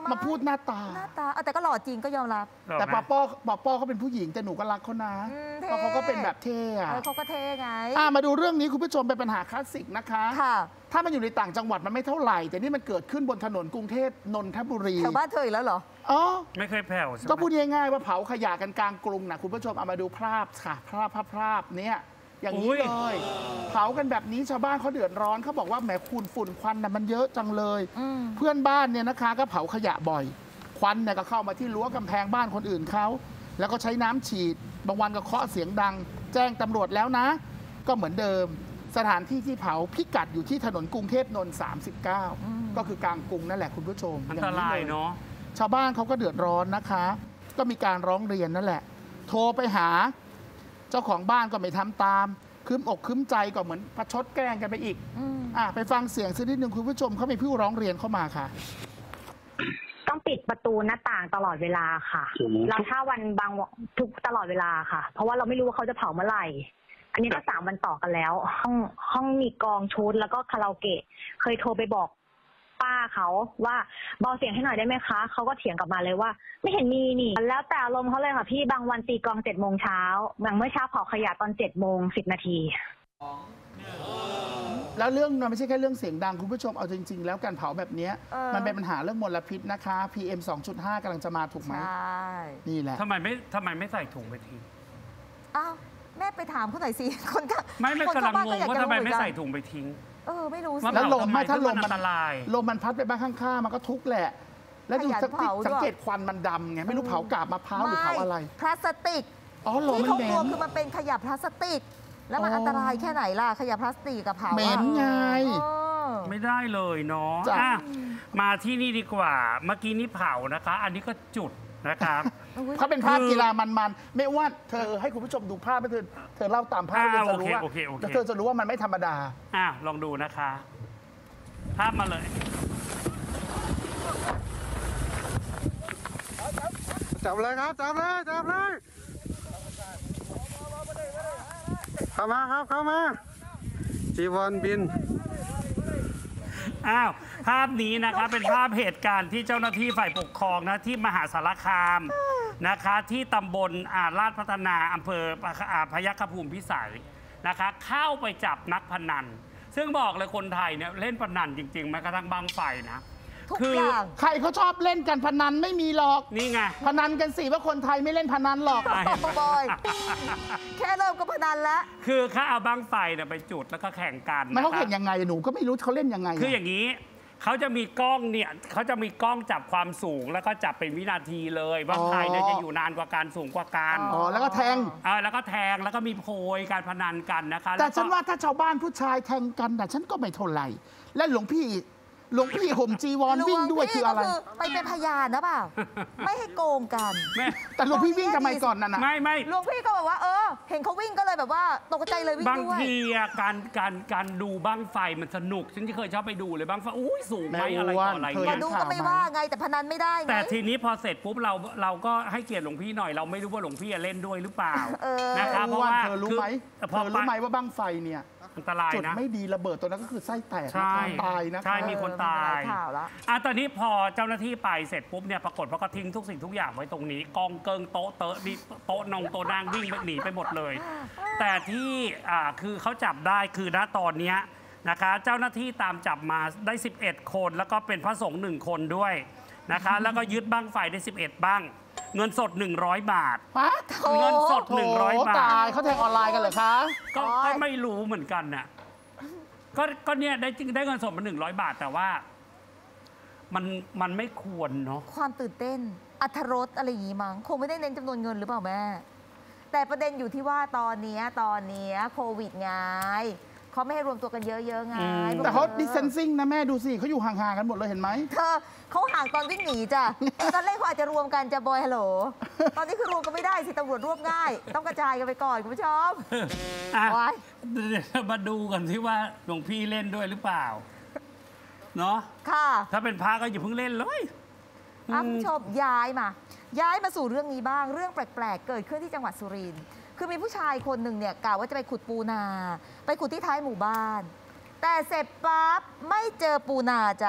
มาพูดหน้าตาหน้าตาแต่ก็หล่อจริงก็ยอมรับแต่ปอป้อปอป้อเขาเป็นผู้หญิงแต่หนูก็รักเขานะเพราะเขาก็เป็นแบบเท่อะเขาก็เท่ไงอ่ะมาดูเรื่องนี้คุณผู้ชมเป็นปัญหาคลาสสิกนะคะค่ะถ้ามันอยู่ในต่างจังหวัดมันไม่เท่าไหร่ แต่นี่มันเกิดขึ้นบนถนนกรุงเทพนนทบุรีแถวบ้านเธออีกแล้วเหรออ๋อไม่เคยแผ่วใช่ไหมก็พูดง่ายๆว่าเผาขยะกันกลางกรุงนะคุณผู้ชมเอามาดูภาพค่ะภาพภาพภาพเนี้ยอย่างนี้เลย เผากันแบบนี้ชาวบ้านเขาเดือดร้อนเขาบอกว่าแหมคุณฝุ่นควันน่ะมันเยอะจังเลย เพื่อนบ้านเนี่ยนะคะก็เผาขยะบ่อย ควันเนี่ยก็เข้ามาที่รั้วกำแพงบ้านคนอื่นเขาแล้วก็ใช้น้ำฉีดบางวันก็เคาะเสียงดัง แจ้งตำรวจแล้วนะ ก็เหมือนเดิม สถานที่ที่เผาพิกัดอยู่ที่ถนนกรุงเทพนนท์สามสิบเก้าก็คือกลางกรุงนั่นแหละคุณผู้ชมอันตรายเนาะชาวบ้านเขาก็เดือดร้อนนะคะ ก็มีการร้องเรียนนั่นแหละ โทรไปหา เจ้าของบ้านก็ไม่ทำตามคืมอกคืมใจก็เหมือนประชดแกล้งกันไปอีกอ่ะไปฟังเสียงสักนิดหนึ่งคุณผู้ชมเขามีผู้ร้องเรียนเข้ามาค่ะต้องปิดประตูหน้าต่างตลอดเวลาค่ะแล้วถ้าวันบางทุกตลอดเวลาค่ะ เพราะว่าเราไม่รู้ว่าเขาจะเผาเมื่อไหร่ อันนี้ก็สามวันต่อกันแล้ว ห้องห้องมีกองชุดแล้วก็คาราโอเกะเคยโทรไปบอกป้าเขาว่าเบาเสียงให้หน่อยได้ไหมคะเขาก็เถียงกลับมาเลยว่า ไม่เห็นมีนี่แล้วแต่อารมณ์เขาเลยค่ะพี่บางวันตีกลองเจ็ดโมงเช้าอย่างเมื่อเช้าเผาขยะตอนเจ็ดโมงสิบนาทีแล้วเรื่องมันไม่ใช่แค่เรื่องเสียงดังคุณผู้ชมเอาจริงๆแล้วการเผาแบบนี้มันเป็นปัญหาเรื่องมลพิษนะคะ พี เอ็ม สองจุดห้า กำลังจะมาถูกไหมใช่นี่แหละทำไมไม่ทำไมไม่ใส่ถุงไปทิ้งอ้าวแม่ไปถามเขาหน่อยสิคนก็ไม่ไม่คนกำลังชาวบ้านงก็งอยากว่าจะทำไมรู้เหมืไม่อนกันใส่ถุงไปทิ้งเออไม่รู้สิว่าแล้วลมไหมเผาทำไมถ้าลมมันมัอันตรายลมมันพัดไปบ้านข้างๆมันก็ทุกข์แหละ แล้วดูขยันสังเผาด้วยสังเกตควันมันดำไงไม่รู้เผากาบมะพร้าวหรือเผาอะไรพลาสติกอ๋อลมที่มันเขาเหม็กลัวน คือมันเป็นขยะพลาสติก แล้วมันอ๋ออัอันตรายแค่ไหนล่ะขยะพลาสติกกับเผาอะเหม็นไงเออไม่ได้เลยเนาะจ้ะอ่ะมาที่นี่ดีกว่า เมื่อกี้นี่เผานะคะ อันนี้ก็จุดนะครับเขาเป็นภาพคือกีฬามันๆไม่ว่าเธอให้คุณผู้ชมดูภาพไปเธอเธอเล่าตามภาพอ่าเธอจะรู้ว่าโอเคโอเคโอเคแล้วเธอจะรู้ว่ามันไม่ธรรมดาอ่ะลองดูนะคะ ภาพมาเลยจับเลยครับจับเลยจับเลยเข้ามาครับเข้ามาจีวรบินอ้าว ภาพนี้นะคะเป็นภาพเหตุการณ์ที่เจ้าหน้าที่ฝ่ายปกครองนะที่มหาสารคามนะคะ ที่ตำบลอาราชพัฒนาอำเภออ่าพยัคฆภูมิพิสัยนะคะ เข้าไปจับนักพนัน ซึ่งบอกเลยคนไทยเนี่ยเล่นพนันจริงๆแม้กระทั่งบางไฟนะทุกคืออย่างใครเขาชอบเล่นกันพนันไม่มีหรอกนี่ไงพนันกันสิว่าคนไทยไม่เล่นพนันหรอกอ่ะเห็นไหมบอย แค่เริ่มก็พนันแล้วคือเขาเอาบ้างไฟเนี่ยไปจุดแล้วก็แข่งกันไม่เขานะคะเห็นยังไงหนูก็ไม่รู้เขาเล่นยังไงคืออย่างนี้เขาจะมีกล้องเนี่ยเขาจะมีกล้องจับความสูงแล้วก็จับเป็นวินาทีเลยว่าใครเนี่ยจะอยู่นานกว่าการสูงกว่ากันอ๋อแล้วก็แทงอ่าแล้วก็แทงแล้วก็มีโพยการพนันกันนะคะแต่ล้ก็ฉันว่าถ้าชาวบ้านผู้ชายแทงกันแต่ฉันก็ไม่เท่าไหร่และหลวงพี่หลวงพี่ห่มจีวรวิ่งด้วยคืออะไรหลวงพี่ก็ไปเป็นพยานนะเปล่า ไม่ให้โกงกันไม่แต่หลวงพี่วิ่งทำไมก่อนนั่นน่ะไม่ไม่หลวงพี่ก็บอกว่าเออ เห็นเขาวิ่งก็เลยแบบว่าตกใจเลยวิ่งบางด้วยทีอะการการการดูบ้างไฟมันสนุกฉันที่เคยชอบไปดูเลยบ้างไฟอุ้ยสูงไหมแม่อะไรอ้วต่อน อะไรเคยก็เงี้ยดูก็ไม่ว่าไงแต่พนันไม่ได้ไงแต่ทีนี้พอเสร็จปุ๊บเราเราก็ให้เกียรติหลวงพี่หน่อยเราไม่รู้ว่าหลวงพี่เล่นด้วยหรือเปล่าเออนะครับเพราะอ้วนว่าเธอรู้ไหมคือเธอรู้ไหมว่าบั้งไฟเนี่ยอันตรายจุดนะไม่ดีระเบิดตัวนั้นก็คือไส้แตกใช่นะคะตายนะคะใช่มีคนตายเออมีหลข่าวแล้วอ่ะตอนนี้พอเจ้าหน้าที่ไปเสร็จปุ๊บเนี่ยปรากฏว่าก็ทิ้งทุกสิ่งทุกอย่างไว้ตรงนี้กองเกิงโต๊ะเตอะนี่โต๊ะนงโต๊ะนางวิ่งหนีไปหมดเลย แต่ที่อ่าคือเขาจับได้คือณตอนเนี้ยนะคะเจ้าหน้าที่ตามจับมาได้สิบเอ็ดคนแล้วก็เป็นพระสงฆ์หนึ่งคนด้วยนะคะแล้วก็ยึดบั้งไฟได้สิบเอ็ดบั้งเงินสดหนึ่งร้อยบาทฮะเงินสดโถหนึ่งร้อยบาตายทเขาแทงออนไลน์กันเหรอคะก็โอ้ยก็ไม่รู้เหมือนกันน่ะก็ก็เนี่ยได้จริงได้เงินสดมาหนึ่งร้อยบาท แต่ว่ามันมันไม่ควรเนาะความตื่นเต้นอรรถรสอะไรอย่างงี้มั้งคงไม่ได้เน้นจำนวนเงินหรือเปล่าแม่ แต่ประเด็นอยู่ที่ว่าตอนเนี้ยตอนเนี้ยโควิดไงเขาไม่ให้รวมตัวกันเยอะๆไงอืมแต่เขาออดิสเซนซิ่งนะแม่ดูสิเขาอยู่ห่างๆกันหมดเลยเห็นไหมเธอเขาห่างตอนวิ่งหนีจ้ะ ตอนแรกเขาอาจจะรวมกันจะบอยฮัลโหล ตอนนี้คือรวมกันไม่ได้สิตำรวจรวบง่าย ต้องกระจายกันไปก่อนคุณผู้ชมอ่ะไว้เดี๋ยวมาดูกันที่ว่าหลวงพี่เล่นด้วยหรือเปล่าเนาะค่ะถ้าเป็นพระก็อย่าเพิ่งเล่นเลยอ่ะคุณผู้ชมย้ายมา ย้ายมาสู่เรื่องนี้บ้างเรื่องแปลกๆ เกิดขึ้นที่จังหวัดสุรินทร์คือมีผู้ชายคนหนึ่งเนี่ยกล่าวว่าจะไปขุดปูนา ไปขุดที่ท้ายหมู่บ้าน แต่เสร็จปั๊บไม่เจอปูนาจ้ะ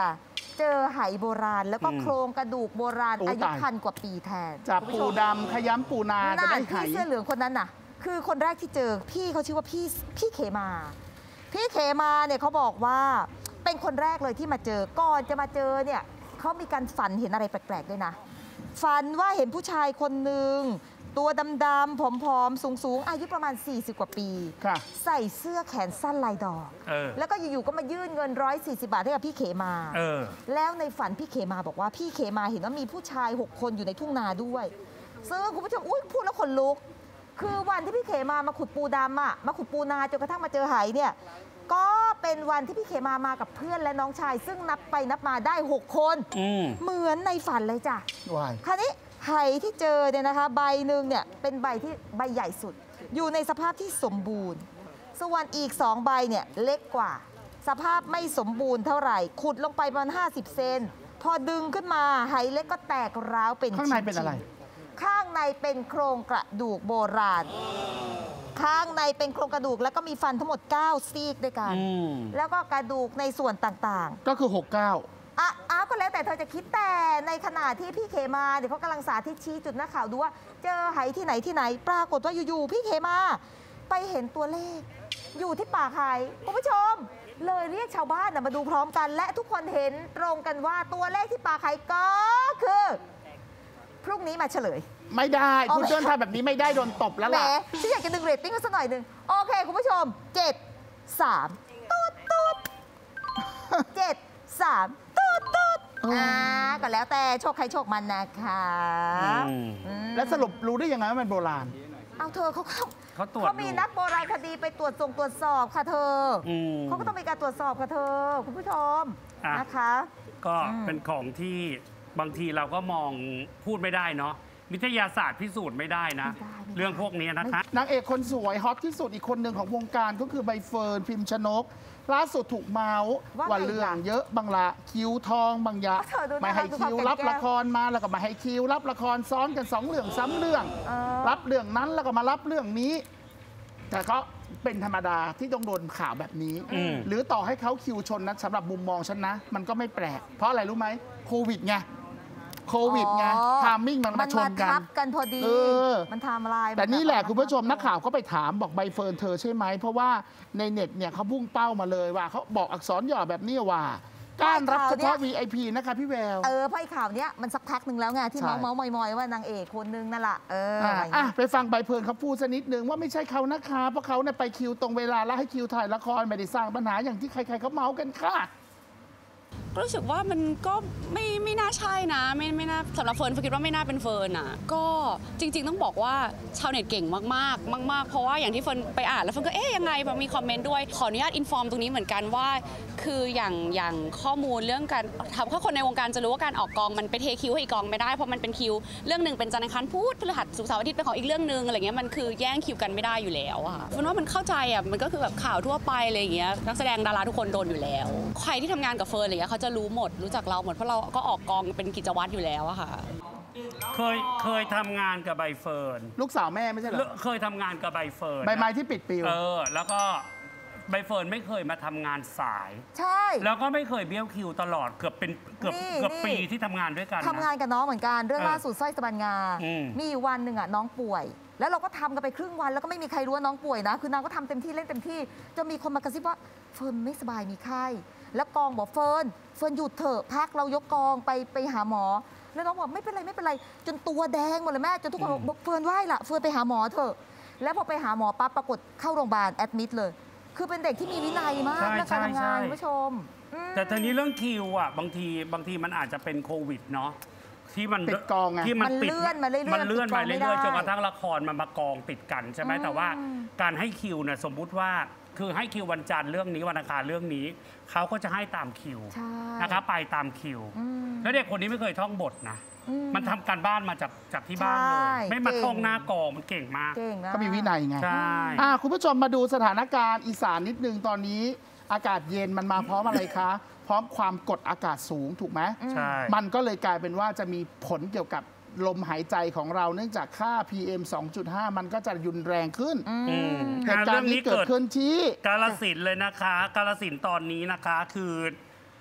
เจอไหโบราณแล้วก็อืมโครงกระดูกโบราณโอ้อายุตายพันกว่าปีแทนจากคุณปูผู้ชมดำขย้ำปูนาจะน่าได้ไหพี่เสื้อเหลืองคนนั้นน่ะ คือคนแรกที่เจอพี่เขาชื่อว่าพี่พี่เขมา พี่เขมาเนี่ยเขาบอกว่าเป็นคนแรกเลยที่มาเจอก่อนจะมาเจอเนี่ยเขามีการฝันเห็นอะไรแปลกๆด้วยนะฝันว่าเห็นผู้ชายคนหนึ่งตัวดำๆผอมๆสูงๆอายุประมาณ สี่สิบ กว่าปีค่ะใส่เสื้อแขนสั้นลายดอกเออแล้วก็อยู่ๆก็มายื่นเงินหนึ่งร้อยสี่สิบบาทให้กับพี่เขมาเออแล้วในฝันพี่เขมาบอกว่าพี่เขมาเห็นว่ามีผู้ชายหกคนอยู่ในทุ่งนาด้วยซึ่งคุณผู้ชมอุ้ยพูดแล้วขนลุก คือวันที่พี่เขมามาขุดปูดำอะมาขุดปูนาจนกระทั่งมาเจอไหเนี่ยก็เป็นวันที่พี่เขมามากับเพื่อนและน้องชาย ซึ่งนับไปนับมาได้หกคนอืมเหมือนในฝันเลยจ้ะวายคราวนี้ไหที่เจอเนี่ยนะคะ ใบหนึ่งเนี่ยเป็นใบที่ใบใหญ่สุด อยู่ในสภาพที่สมบูรณ์ ส่วนอีกสองใบเนี่ยเล็กกว่า สภาพไม่สมบูรณ์เท่าไหร่ ขุดลงไปประมาณห้าสิบเซนพอดึงขึ้นมาไหเล็กก็แตกร้าวเป็นข้างในชิ้ๆเป็นอะไรข้างในเป็นโครงกระดูกโบราณ ข้างในเป็นโครงกระดูกแล้วก็มีฟันทั้งหมดเก้าซี่ด้วยกันอืมแล้วก็กระดูกในส่วนต่างๆก็คือหกเก้าอ่ะอ้าวก็แล้วแต่เธอจะคิดแต่ในขณะที่พี่เขมาเดี๋ยวเขากำลังสาธิตชี้จุดนักข่าวดูว่าเจอไหที่ไหนที่ไหน ปรากฏว่าอยู่ๆพี่เขมาไปเห็นตัวเลข อยู่ที่ปากไหคุณผู้ชม เลยเรียกชาวบ้านน่ะมาดูพร้อมกัน และทุกคนเห็นตรงกันว่าตัวเลขที่ปากไหก็คือ พรุ่งนี้มาเฉลยไม่ได้อ๋อคุณเจิ้นทำแบบนี้ไม่ได้โดนตบแล้วแหมล่ะฉันอยากจะดึงเรตติ้งมาสักหน่อยหนึ่งโอเค คุณผู้ชมเจ็ดสามตุ๊ดตุ๊ดเจ็ดสามตุ๊ดตุ๊ดอ๋ออ่อ่าก็แล้วแต่โชคใครโชคมันนะคะอืมอืมแล้วสรุปรู้ได้ยังไงว่ามันโบราณเอาเธอเขาก็เขาตรวจเขามีดูนักโบราณคดีไปตรวจส่งตรวจสอบค่ะเธออมเขาก็ต้องมีการตรวจสอบค่ะเธอ คุณผู้ชมอ่ะนะคะก็อืมเป็นของที่บางทีเราก็มองพูดไม่ได้เนาะวิทยาศาสตร์พิสูจน์ไม่ได้นะไม่ได้ไม่ได้เรื่องพวกนี้นะคะนางเอกคนสวยฮอตที่สุดอีกคนหนึ่งของวงการก็คือใบเฟิร์นพิมพ์ชนก ล่าสุดถูกเมาส์ว่าไงว่าเรื่องเยอะบางละคิวทองบางอยะเธอดูน่ารักไม่ให้คิวดูความรับแก่นแก้วละครมาแล้วก็มาให้คิวรับละครซ้อนกันสองเรื่องซ้ำเรื่องเออรับเรื่องนั้นแล้วก็มารับเรื่องนี้ แต่ก็เป็นธรรมดาที่ต้องโดนข่าวแบบนี้อืมหรือต่อให้เขาคิวชนนะสำหรับมุมมองฉันนะ มันก็ไม่แปลก เพราะอะไรรู้ไหมโควิดไงโควิดไงอ๋อทามมิ่งมันมาชนกันทับกันพอดีเออมันทำลายแต่นี่แหละมัคุณผู้ชมนักข่าวก็ไปถามบอกใบเฟิร์นเธอใช่ไหม เพราะว่าในเน็ตเนี่ยเขาพุ่งเป้ามาเลยว่าเขาบอกอักษรย่อแบบนี้ว่า การรับเฉพาะ วี ไอ พี นะคะพี่แววเออเพราะไอ้ข่าวเนี้ยมันสักพักหนึ่งแล้วไงที่ใช่เมาส์เมาส์มอยๆว่านางเอกคนนึงนั่นแหละเออออ่ะอะไรอย่างอ่ะเงี้ยไปฟังใบเฟิร์นเขาพูดสักนิดนึงว่าไม่ใช่เขานะคะ เพราะเขาเนี่ยไปคิวตรงเวลาแล้วให้คิวถ่ายละครไม่ได้สร้างปัญหาอย่างที่ใครๆเขาเมาส์กันค่ะรู้สึกว่ามันก็ไม่ไม่น่าใช่นะไม่ไม่น่าสำหรับเฟิร์นเฟิร์นคิดว่าไม่น่าเป็นเฟิร์นอ่ะก็จริง ๆ ต้องบอกว่าชาวเน็ตเก่งมากๆ มากๆ เพราะว่าอย่างที่เฟิร์นไปอ่านแล้วเฟิร์นก็เอ๊ะยังไงแบบมีคอมเมนต์ด้วยขออนุญาตอินฟอร์มตรงนี้เหมือนกันว่า คืออย่างอย่างข้อมูลเรื่องการทำถ้าคนในวงการจะรู้ว่าการออกกองมันไปเทคิวให้อีกกองไม่ได้เพราะมันเป็นคิวเรื่องหนึ่งเป็นจันทร์อังคารพุธพฤหัสศุกร์เสาร์อาทิตย์เป็นของอีกเรื่องหนึ่งอะไรเงี้ยมันคือแย่งคิวกันไม่ได้อยู่แล้วอะค่ะเฟิร์นว่ามันเข้าใจอะมันก็คือแบบข่าวทั่วไปอะไรอย่างเงี้ยนักแสดงดาราทุกคนโดนอยู่แล้ว ใครที่ทำงานกับเฟิร์นอะไรเงี้ยเขาจะรู้หมดรู้จักเราหมดเพราะเราก็ออกกองเป็นกิจวัตรอยู่แล้วอะค่ะเคยเคยทำงานกับใบเฟิร์นลูกสาวแม่ไม่ใช่เหรอเคยทำงานกับใบเฟิร์นใบไม้ที่ปิดปิวเออ แล้วก็ใบเฟิร์นไม่เคยมาทำงานสายใช่แล้วก็ไม่เคยเบี้ยวคิวตลอดเกือบเป็นเกือบนี่เกือบนี่ปีที่ทำงานด้วยกันนะทำงานกับน้องเหมือนกันเรื่องเออล่าสุดสร้อยสะบันงาอืมมีอยู่วันหนึ่งอ่ะน้องป่วย แล้วเราก็ทำกันไปครึ่งวันแล้วก็ไม่มีใครรู้ว่าน้องป่วยนะคือนางก็ทำเต็มที่เล่นเต็มที่จนมีคนมากระซิบว่าเฟิร์นไม่สบายมีไข้แล้วกองบอกเฟิร์นเฟิร์นหยุดเถอะพักเรายกกองไปไปหาหมอ แล้วน้องบอกไม่เป็นไรไม่เป็นไรจนตัวแดงหมดเลยแม่จนทุกคนบอกเฟิร์นไหวละเฟิร์นไปหาหมอเถอะแล้วพอไปหาหมอปั๊บปรากฏเข้าโรงพยาบาลแอดมิดเลย คือเป็นเด็กที่มีวินัยมากใช่ในการทำงานใช่คุณผู้ชมอืมแต่ทีนี้เรื่องคิวอ่ะบางทีบางทีมันอาจจะเป็นโควิดเนาะที่มันปิดกองไงที่มันมันปิดเลื่อนมาเรื่อยๆมันเลื่อนมาปิดกองไม่เรื่อยได้ๆจนกระทั่งละครมันมากองติดกันใช่ไหมอืมแต่ว่าการให้คิวเนี่ยสมมุติว่าคือให้คิววันจันทร์เรื่องนี้วันอังคารเรื่องนี้เขาก็จะให้ตามคิวใช่นะครับไปตามคิวอืมแล้วเด็กคนนี้ไม่เคยท่องบทนะอืมมันทำการบ้านมาจากจากที่บ้านเลใช่ย ไม่มาเก่งท่องหน้ากองมันเก่งมากเก่งนะก็มีวินัยไงใช่อ่ะคุณผู้ชมมาดูสถานการณ์อีสานนิดนึงตอนนี้อากาศเย็นมันมาพร้อมอะไรคะ พร้อมความกดอากาศสูงถูกไหมใช่มันก็เลยกลายเป็นว่าจะมีผลเกี่ยวกับลมหายใจของเราเนื่องจากค่า พี เอ็ม สองจุดห้า มันก็จะรุนแรงขึ้นอืมเหตุการณ์นี้เกิดขึ้นที่กาลสินธุ์เลยนะคะ กาลสินธุ์ตอนนี้นะคะคือ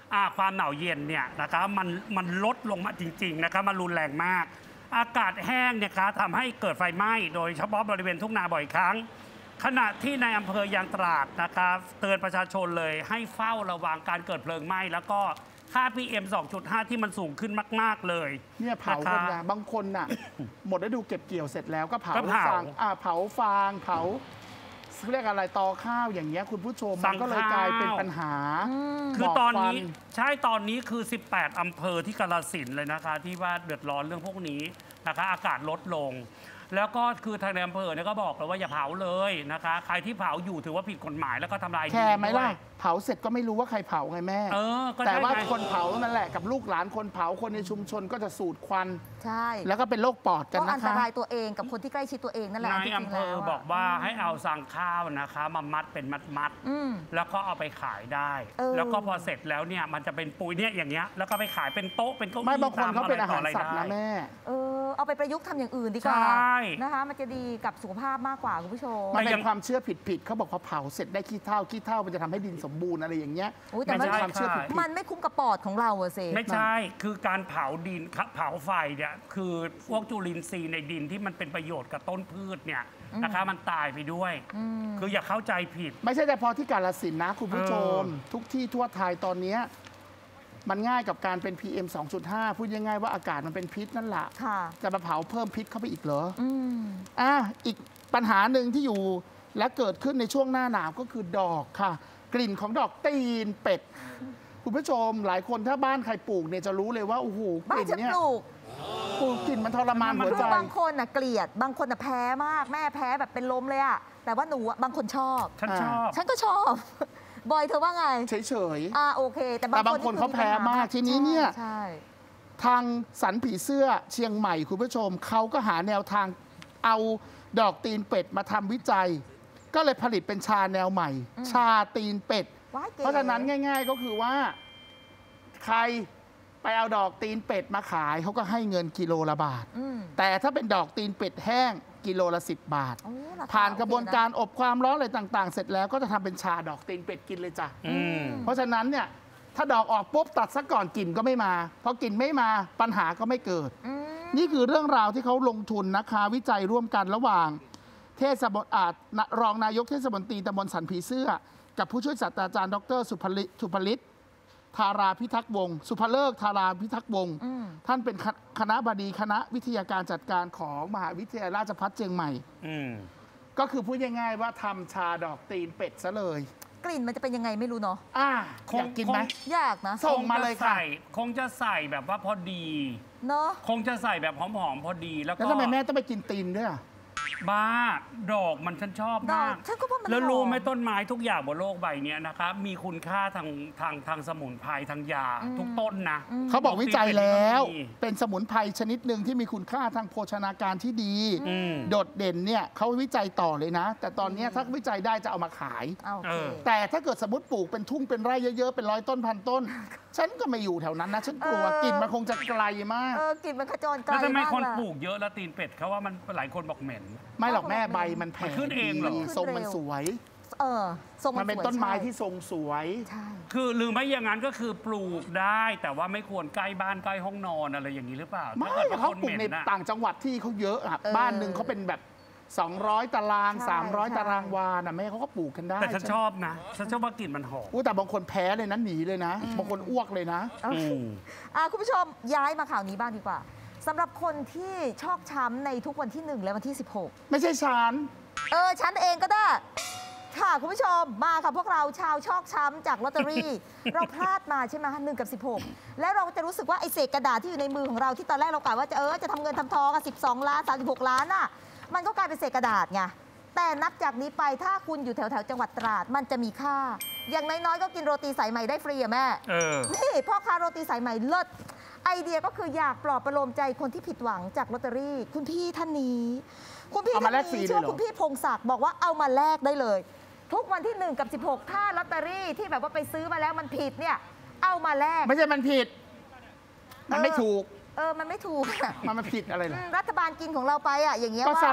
อ่าความหนาวเย็นเนี่ยนะคะมันมันลดลงมาจริงๆนะคะมันรุนแรงมาก อากาศแห้งเนี่ยคะทำให้เกิดไฟไหม้โดยเฉพาะบริเวณทุ่งนาบ่อยครั้ง ขณะที่ในอำเภอยางตราดนะคะเตือนประชาชนเลยให้เฝ้าระวังการเกิดเพลิงไหม้แล้วก็ค่า พี เอ็ม สองจุดห้า ที่มันสูงขึ้นมากๆเลยเนี่ยเผากันนะบางคนน่ะ หมดฤดูเก็บเกี่ยวเสร็จแล้วก็เผาก็เผาฟางอ่าเผาฟางเผาเรียกอะไรตอข้าวอย่างเงี้ยคุณผู้ชมมันก็เลยกลายเป็นปัญหาคือตอนนี้หมอกควันใช่ตอนนี้คือ สิบแปด อำเภอที่กาฬสินธุ์เลยนะคะที่ว่าเดือดร้อนเรื่องพวกนี้นะคะอากาศลดลง แล้วก็คือทางในอำเภอเนี่ยก็บอกเลยว่าอย่าเผาเลยนะคะใครที่เผาอยู่ถือว่าผิดกฎหมายแล้วก็ทำลายแคร์ไหมดินด้ล่ะวยเผาเสร็จก็ไม่รู้ว่าใครเผาไงแม่เออก็แต่ใช่ว่าไงคนเผานั่นแหละกับลูกหลานคนเผาคนในชุมชนก็จะสูดควันใช่แล้วก็เป็นโรคปอดกันก็นะอันตคะรายตัวเองกับคนที่ใกล้ชิดตัวเองนั่นแหละนายที่จริอำงเภแล้วออะบอกว่าให้เอาสั่งข้าวนะคะมามัดเป็นมัดมัดๆอืมแล้วก็เอาไปขายได้เออแล้วก็พอเสร็จแล้วเนี่ยมันจะเป็นปุ๋ยเนี่ยอย่างเงี้ยแล้วก็ไปขายเป็นโต๊ะเป็นเก้าอี้ไม่บางคนเขาเป็นอาตหารมะไสัตว์นะได้แม่เออเอาไปประยุกต์ทำอย่างอื่นดีกว่าใช่นะคะมันจะดีกับสุขภาพมากกว่าคุณผู้ชมมันแต่เป็ยันงความเชื่อผิดๆเขาบอกพอเผาเสร็จได้ขี้เถ้าขี้เถ้ามันจะทำให้ดินสมบูรณ์อะไรอย่างเงี้ยอุ๊ยแต่มันมันเป็นความเชื่อผิดมันไม่คุ้มกับปอดของเราอะเซไม่ใช่ คือการเผาดินเผาไฟเนี่ยคือพวกจุลินทรีย์ในดินที่มันเป็นประโยชน์กับต้นพืชเนี่ยนะคะมันตายไปด้วย คืออย่าเข้าใจผิดๆไม่ใช่แต่พอที่กาฬสินธุ์นะคุณผู้ชมเออทุกที่ทั่วไทยตอนเนี้ยมันง่ายกับการเป็น พี เอ็ม สองจุดห้า พูดง่ายๆว่าอากาศมันเป็นพิษนั่นแหละค่ะจะมาเผาเพิ่มพิษเข้าไปอีกเหรออืมอ่ะอีกปัญหาหนึ่งที่อยู่และเกิดขึ้นในช่วงหน้าหนาวก็คือดอกค่ะ กลิ่นของดอกตีนเป็ด คุณผู้ชมหลายคนถ้าบ้านใครปลูกเนี่ยจะรู้เลยว่าโอ้โหกบ้านลิ่นฉันเนี่ยปลูกปลูกกลิ่นมันทรมานหัวคืใจอบางคนน่ะเกลียด บางคนน่ะแพ้มาก แม่แพ้แบบเป็นลมเลยอะแต่ว่าหนูอะบางคนชอบฉันชอบฉันก็ชอบ บอยเธอว่าไงเฉยอ่าโอเค แต่แต่บางคนเขาแพ้มากทีนี้เนี่ยใช่ๆ ทางสันผีเสื้อเชียงใหม่คุณผู้ชมเขาก็หาแนวทางเอาดอกตีนเป็ดมาทำวิจัย ก็เลยผลิตเป็นชาแนวใหม่ ชาตีนเป็ดว้ายก๋เพราะฉะนั้นง่าย ๆก็คือว่า ใครไปเอาดอกตีนเป็ดมาขายเขาก็ให้เงินกิโลละบาทอืมแต่ถ้าเป็นดอกตีนเป็ดแห้งกิโลละสิบบาทโอ้รคผ่านกระบวนการโอเคอบความร้อนอะไรต่าง ๆ เสร็จแล้วก็จะทำเป็นชาดอกตีนเป็ดกินเลยจ้ะอืมเพราะฉะนั้นเนี่ยถ้าดอกออกปุ๊บตัดซะก่อนกลิ่นก็ไม่มาพอกลิ่นไม่มาปัญหาก็ไม่เกิดนะอืมนี่คือเรื่องราวที่เขาลงทุนนะคะวิจัยร่วมกันระหว่าง เทศบาลอาจรองนายกเทศมนตรีตำบลสันผีเสื้อ กับผู้ช่วยศาสตราจารย์ดรสุภลิสุภลิตธาราพิทักษ์วงศ์สุภเลิกธาราพิทักษ์วงศ์อืมท่านเป็นคคณะบดีคณะวิทยาการจัดการของมหาวิทยาลัยราชภัฏเชียงใหม่อืมก็คือพูดง่ายๆว่าทำชาดอกตีนเป็ดซะเลยกลิ่นมันจะเป็นยังไงไม่รู้เนาะอ่าคงอยากกินไหมยากนะส่งมาเลยค่ะงจใส่คงจะใส่แบบว่าพอดีเนาะคงจะใส่แบบหอมๆพอดีแล้วแล้วก็ทำไมแม่ต้องไปกินตีนด้วยอ่ะบ้าดอกมันฉันชอบดอมาก กฉันก็ว่ามันแล้วรู้หอไหมต้นไม้ทุกอย่างบนโลกใบเนี้ยนะคะมีคุณค่าทางทางทางสมุนไพรทางยาทุกต้นนะเขาบอกวิจัยแล้วมีเป็นสมุนไพรชนิดหนึ่งที่มีคุณค่าทางโภชนาการที่ดีอืมโดดเด่นเนี่ยเขาวิจัยต่อเลยนะ แต่ตอนเนี้ยถ้าวิจัยได้จะเอามาขายเอาโอเอเคอแต่ถ้าเกิดสมมติปลูกเป็นทุ่งเป็นไร่เยอะๆ เป็นร้อยต้นพันต้น ฉันก็ไม่อยู่แถวนั้นนะ ฉันกลัวเออกลิ่นมันคงจะไกลมากเออกลิ่นมันขจรไกลแล้วทำไมมากคนเลยปลูกเยอะแล้วตีนเป็ดเขาว่ามันหลายคนบอกเหม็นไม่หรอกแม่ใบมันแผ่มันขึ้นเองเหรอดีทรงมันสวยเออทรงมันเป็นสวยต้นไม้ใช่ที่ทรงสวยใช่คือหรือไม่อย่างนั้นก็คือปลูกได้แต่ว่าไม่ควรใกล้บ้านใกล้ห้องนอนอะไรอย่างนี้หรือเปล่าไม่ถ้กิดว่เขาคนปลูกหม็ในน่ะต่างจังหวัดที่เขาเยอะอะเออบ้านหนึ่งเขาเป็นแบบ สองร้อย ตารางใช่สามร้อยใช่ตารางวาน่ะแม่เขาก็ปลูกกันได้แต่ฉันชอบนะฉันชอบว่ากลิ่นมันหอมอู้แต่บางคนแพ้เลยนะหนีเลยนะบางคนอ้วกเลยนะอืมอ่ะคุณผู้ชมย้ายมาข่าวนี้บ้างดีกว่าสำหรับคนที่ชอกช้ำในทุกวันที่หนึ่งและวันที่สิบหกไม่ใช่ฉันเออฉันเองก็ได้ ค่ะคุณผู้ชมมาค่ะพวกเราชาวชอกช้ำจากลอตเตอรี่ เราพลาดมาใช่ไหมหนึ่งกับสิบหกแล้วเราจะรู้สึกว่าไอ้เศษกระดาษที่อยู่ในมือของเราที่ตอนแรกเรากะว่าจะเออจะทำเงินทำทองกันสิบสองล้านสามสิบหกล้านน่ะมันก็กลายเป็นเศษกระดาษไงแต่นับจากนี้ไปถ้าคุณอยู่แถวแถวๆจังหวัดตราดมันจะมีค่า อย่างน้อยๆก็กินโรตีสายใหม่ได้ฟรีอะแม่เออนี่พ่อค้าโรตีสายใหม่เลิศไอเดียก็คืออยากปลอบประโลมใจคนที่ผิดหวังจากลอตเตอรี่ คุณพี่ท่านนี้ คุณพี่เอาท่ามาน แลกฟรีนี้เลยเหรอชื่อว่าคุณพี่พงศักดิ์บอกว่าเอามาแลกได้เลย ทุกวันที่หนึ่งกับสิบหกถ้าลอตเตอรี่ที่แบบว่าไปซื้อมาแล้วมันผิดเนี่ยเอามาแลกไม่ใช่มันผิด มันไม่ถูกเออมันไม่ถูกอะมันมันผิดอะไรอืล่ะมรัฐบาลกินของเราไปอ่ะอย่างเงี้ยก็ว่า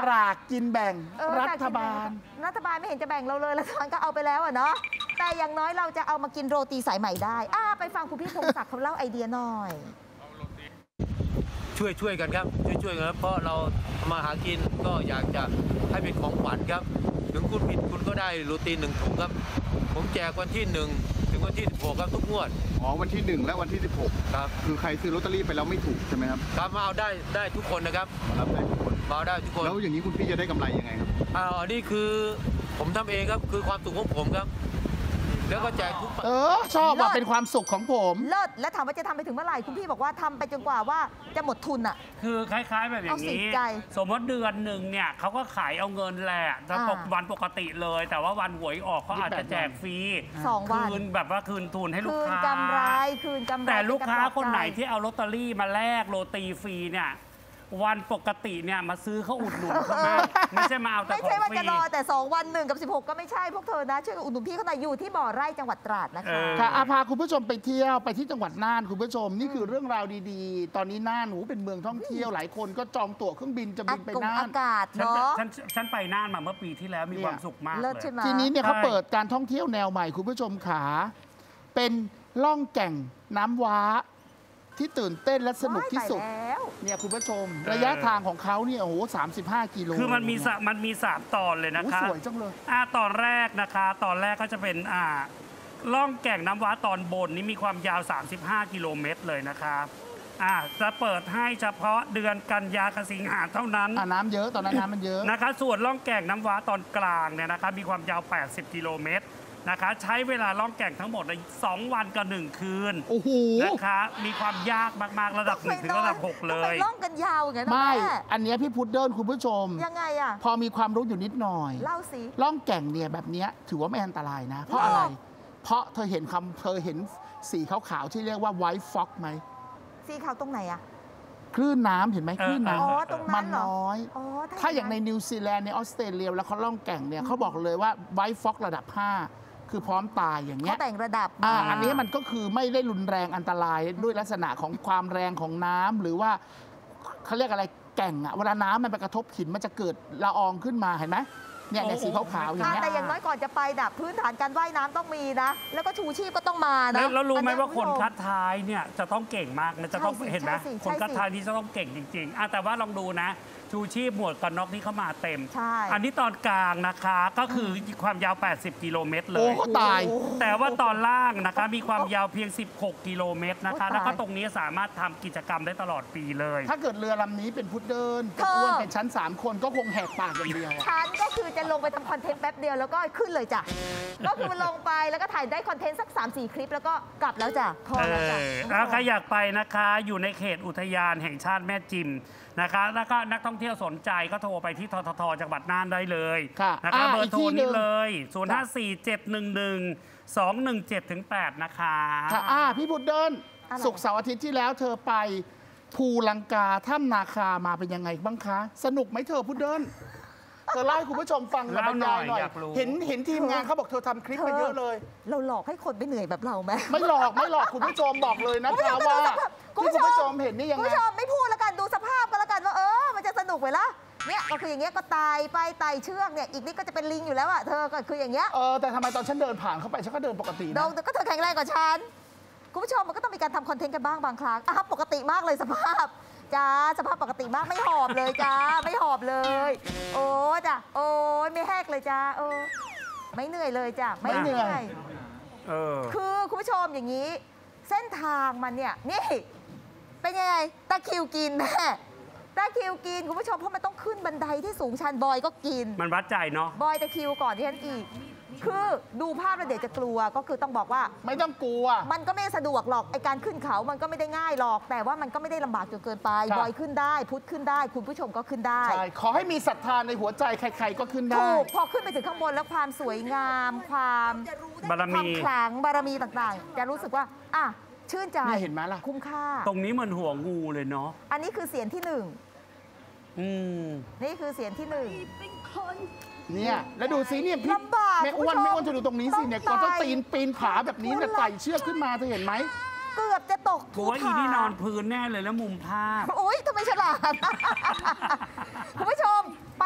สลากกินแบ่งเออรัฐบาลรัฐบาลไม่เห็นจะแบ่งเราเลยรัฐบาลก็เอาไปแล้วอ่ะเนาะมันผิดอะไรล่ะเออมันผิดอะไรล่ะรัฐบาลไม่เห็นจะแบ่งเราเลยรัฐบาลก็เอาไปแล้วอ่ะเนาะแต่อย่างน้อยเราจะเอามากินโรตีสายใหม่ได้อ่าไปฟังคุณพี่พงศักดิ์เขาเล่าไอเดียหน่อยช่วยช่วยกันครับช่วยช่วยกันเพราะเราทำมาหากินก็อยากจะให้เป็นของขวัญครับถึงคุณผิดคุณก็ได้โรตีหนึ่งถุงครับผมแจกวันที่หนึ่งถึงวันที่สิบหกครับทุกงวดอ๋อวันที่หนึ่งและวันที่สิบหกครับคือใครซื้อลอตเตอรี่ไปแล้วไม่ถูกใช่ไหมครับครับมาเอาได้ได้ทุกคนนะครับมารับได้ทุกคนมาเอาได้ทุกคนแล้วอย่างนี้คุณพี่จะได้กำไรยังไงครับอ่านี่คือผมทำเองครับคือความสุขของผมครับแล้วก็แจกทุกเออชอบว่าเป็นความสุขของผมเลิศและถามว่าจะทำไปถึงเมื่อไหร่คุณพี่บอกว่าทำไปจนกว่าว่าจะหมดทุนอ่ะคือคล้ายๆแบบอย่างนี้สมมติเดือนหนึ่งเนี่ยเขาก็ขายเอาเงินแหละแต่ปกวันปกติเลย แต่ว่าวันหวยออกเขาอาจจะแจกฟรีสองวันคืนแบบว่าคืนทุนให้ลูกค้าคืนกำไรคืนกำไรแต่ลูกค้าคนไหนที่เอาลอตเตอรี่มาแลกโรตีฟรีเนี่ยวันปกติเนี่ยมาซื้อเขาอุดหนุนเขามาไม่ใช่มาเอาแต่ของฟรีไม่ใช่ว่าจะรอแต่สองวันหนึ่งกับสิบหกก็ไม่ใช่พวกเธอนะช่วยอุดหนุนพี่เขาหน่อยอยู่ที่บ่อไร่จังหวัดตราดนะคะค่ะอาพาคุณผู้ชมไปเที่ยวไปที่จังหวัดน่านคุณผู้ชมนี่คือเรื่องราวดีๆตอนนี้น่านหนูเป็นเมืองท่องเที่ยวหลายคนก็จองตั๋วเครื่องบินจะบินไปน่านอากาศเนาะฉันฉันไปน่านมาเมื่อปีที่แล้วมีความสุขมากเลยทีนี้เนี่ยเขาเปิดการท่องเที่ยวแนวใหม่คุณผู้ชมขาเป็นล่องแก่งน้ำว้าที่ตื่นเต้นและสนุกที่สุดเนี่ยคุณผู้ชมระยะทางของเขาเนี่ยโอ้โหสามสิบห้ากิโลคือมันมีมันมีสามตอนเลยนะคะสวยจังเลยอ่าตอนแรกนะคะตอนแรกก็จะเป็นอ่าล่องแก่งน้ำว้าตอนบนนี้มีความยาวสามสิบห้ากิโลเมตรเลยนะคะอ่าจะเปิดให้เฉพาะเดือนกันยายนสิงหาเท่านั้นอ่าน้ำเยอะตอนนั้นน้ำมันเยอะนะคะส่วนล่องแก่งน้ำว้าตอนกลางเนี่ยนะคะมีความยาวแปดสิบกิโลเมตรนะคะใช้เวลาล่องแก่งทั้งหมดเลยสองวันกับหนึ่งคืนโอ้โหนะคะมีความยากมากๆระดับหนึ่งถึงระดับหกเลยล่องกันยาวอย่างนั้นไม่อันนี้พี่พุดเดิ้ลคุณผู้ชมยังไงอะพอมีความรู้อยู่นิดหน่อยเล่าสิล่องแก่งเนี่ยแบบนี้ถือว่าไม่อันตรายนะเพราะอะไรเพราะเธอเห็นคำเธอเห็นสีขาวๆที่เรียกว่าไวท์ฟ็อกไหมสีขาวตรงไหนอะคลื่นน้ำเห็นไหมคลื่นน้ำมันน้อยถ้าอย่างในนิวซีแลนด์ในออสเตรเลียแล้วเขาล่องแก่งเนี่ยเขาบอกเลยว่าไวท์ฟ็อกระดับห้าคือพร้อมตายอย่างเงี้ยเขาแบ่งระดับอ่าอันนี้มันก็คือไม่ได้รุนแรงอันตรายด้วยลักษณะของความแรงของน้ำหรือว่าเขาเรียกอะไรแก่งอะเวลาน้ำมันไปกระทบหินมันจะเกิดละอองขึ้นมาเห็นไหมเนี่ยในสีขาวๆอย่างเงี้ยแต่อย่างน้อยก่อนจะไปดับพื้นฐานการว่ายน้ำต้องมีนะแล้วก็ชูชีพก็ต้องมานะแล้วรู้ไหมว่าคนคัดท้ายเนี่ยจะต้องเก่งมากนะจะต้องเห็นไหมคนคัดท้ายนี่จะต้องเก่งจริงๆแต่ว่าลองดูนะชูชีพหมวกกันน็อกนี่เข้ามาเต็มอันนี้ตอนกลางนะคะก็คือความยาวแปดสิบกิโลเมตรเลยโอ้ตายแต่ว่าตอนล่างนะคะมีความยาวเพียงสิบหกกิโลเมตรนะคะแล้วก็ตรงนี้สามารถทำกิจกรรมได้ตลอดปีเลยถ้าเกิดเรือลำนี้เป็นพุดเดิ้ลเป็นอ้วนเป็นชั้นสามคนก็คงแหกปากอย่างเดียวชั้นก็คือจะลงไปทำคอนเทนต์แป๊บเดียวแล้วก็ขึ้นเลยจ้ะก็คือลงไปแล้วก็ถ่ายได้คอนเทนต์สัก สามสี่ คลิปแล้วก็กลับแล้วจ้ะพอแล้วจ้ะแล้วใครอยากไปนะคะอยู่ในเขตอุทยานแห่งชาติแม่จิมนะคะแล้วก็นักท่องเที่ยวสนใจก็โทรไปที่ทททจังหวัดน่านได้เลยนะคะเบอร์โทรนี้เลยศูนย์ ห้า สี่ เจ็ด หนึ่ง หนึ่ง สอง หนึ่ง เจ็ด ถึง แปดนะคะค่ะอ่าพี่พุดเดิ้ลศุกร์เสาร์อาทิตย์ที่แล้วเธอไปภูลังกาถ้ำนาคามาเป็นยังไงบ้างคะสนุกไหมเธอพุดเดิ้ลเธอเล่าให้คุณผู้ชมฟังกับบรรยายหน่อยเห็นเห็นทีมงานเขาบอกเธอทำคลิปมาเยอะเลยเราหลอกให้คนไปเหนื่อยแบบเราไหมไม่หลอกไม่หลอกคุณผู้ชมบอกเลยนะคะว่าคุณผู้ชมเห็นนี่ยังไงคุณผู้ชมไม่พูดแล้วกันดูสภาพก็แล้วกันว่าเออมันจะสนุกไปละเนี่ยก็คืออย่างเงี้ยก็ไต่ไปไต่เชือกเนี่ยอีกนิดก็จะเป็นลิงอยู่แล้วอะเธอก็คืออย่างเงี้ยเออแต่ทำไมตอนฉันเดินผ่านเข้าไปฉันก็เดินปกตินะแต่ก็เธอแข็งแรงกว่าฉันคุณผู้ชมมันก็ต้องมีการทำคอนเทนต์กันบ้างบางครั้งอ่ะปกติมากเลยสภาพจ้าสภาพปกติมากไม่หอบเลยจ้าไม่หอบเลยโอ้จ้ะโอ้ยไม่แหกเลยจ้าเออไม่เหนื่อยเลยจ้ะไม่เหนื่อยเออคือคุณผู้ชมอย่างนี้เส้นทางมันเนี่ยนี่เป็นยังไงตะคริวกินแม่ตะคริวกินคุณผู้ชมเพราะมันต้องขึ้นบันไดที่สูงชันบอยก็กินมันวัดใจเนาะบอยตะคริวก่อนที่ฉันอีกคือดูภาพแล้วเดี๋ยวจะกลัวก็คือต้องบอกว่าไม่ต้องกลัวมันก็ไม่สะดวกหรอกไอการขึ้นเขามันก็ไม่ได้ง่ายหรอกแต่ว่ามันก็ไม่ได้ลำบากจนเกินไปบอยขึ้นได้พุทธขึ้นได้คุณผู้ชมก็ขึ้นได้ใช่ขอให้มีศรัทธาในหัวใจใครๆก็ขึ้นได้ถูกพอขึ้นไปถึงข้างบนแล้วความสวยงามความบารมีความขลังบารมีต่างๆจะรู้สึกว่าอ่ะชื่นใจเห็นไหมล่ะคุ้มค่าตรงนี้มันหัวงูเลยเนาะอันนี้คือเสียงที่หนึ่งอืมนี่คือเสียงที่หนึ่งเนี่ยแล้วดูสิเนี่ยพี่แม่อ้วนแม่อ้วนจะดูตรงนี้สิเนี่ยก็ต้องปีนปีนผาแบบนี้เนี่ยไต่เชือกขึ้นมาเธอเห็นไหมเกือบจะตกถูกอีนี่นอนพื้นแน่เลยแล้วมุมภาพโอ๊ยทำไมฉลาดคุณผู้ชมไป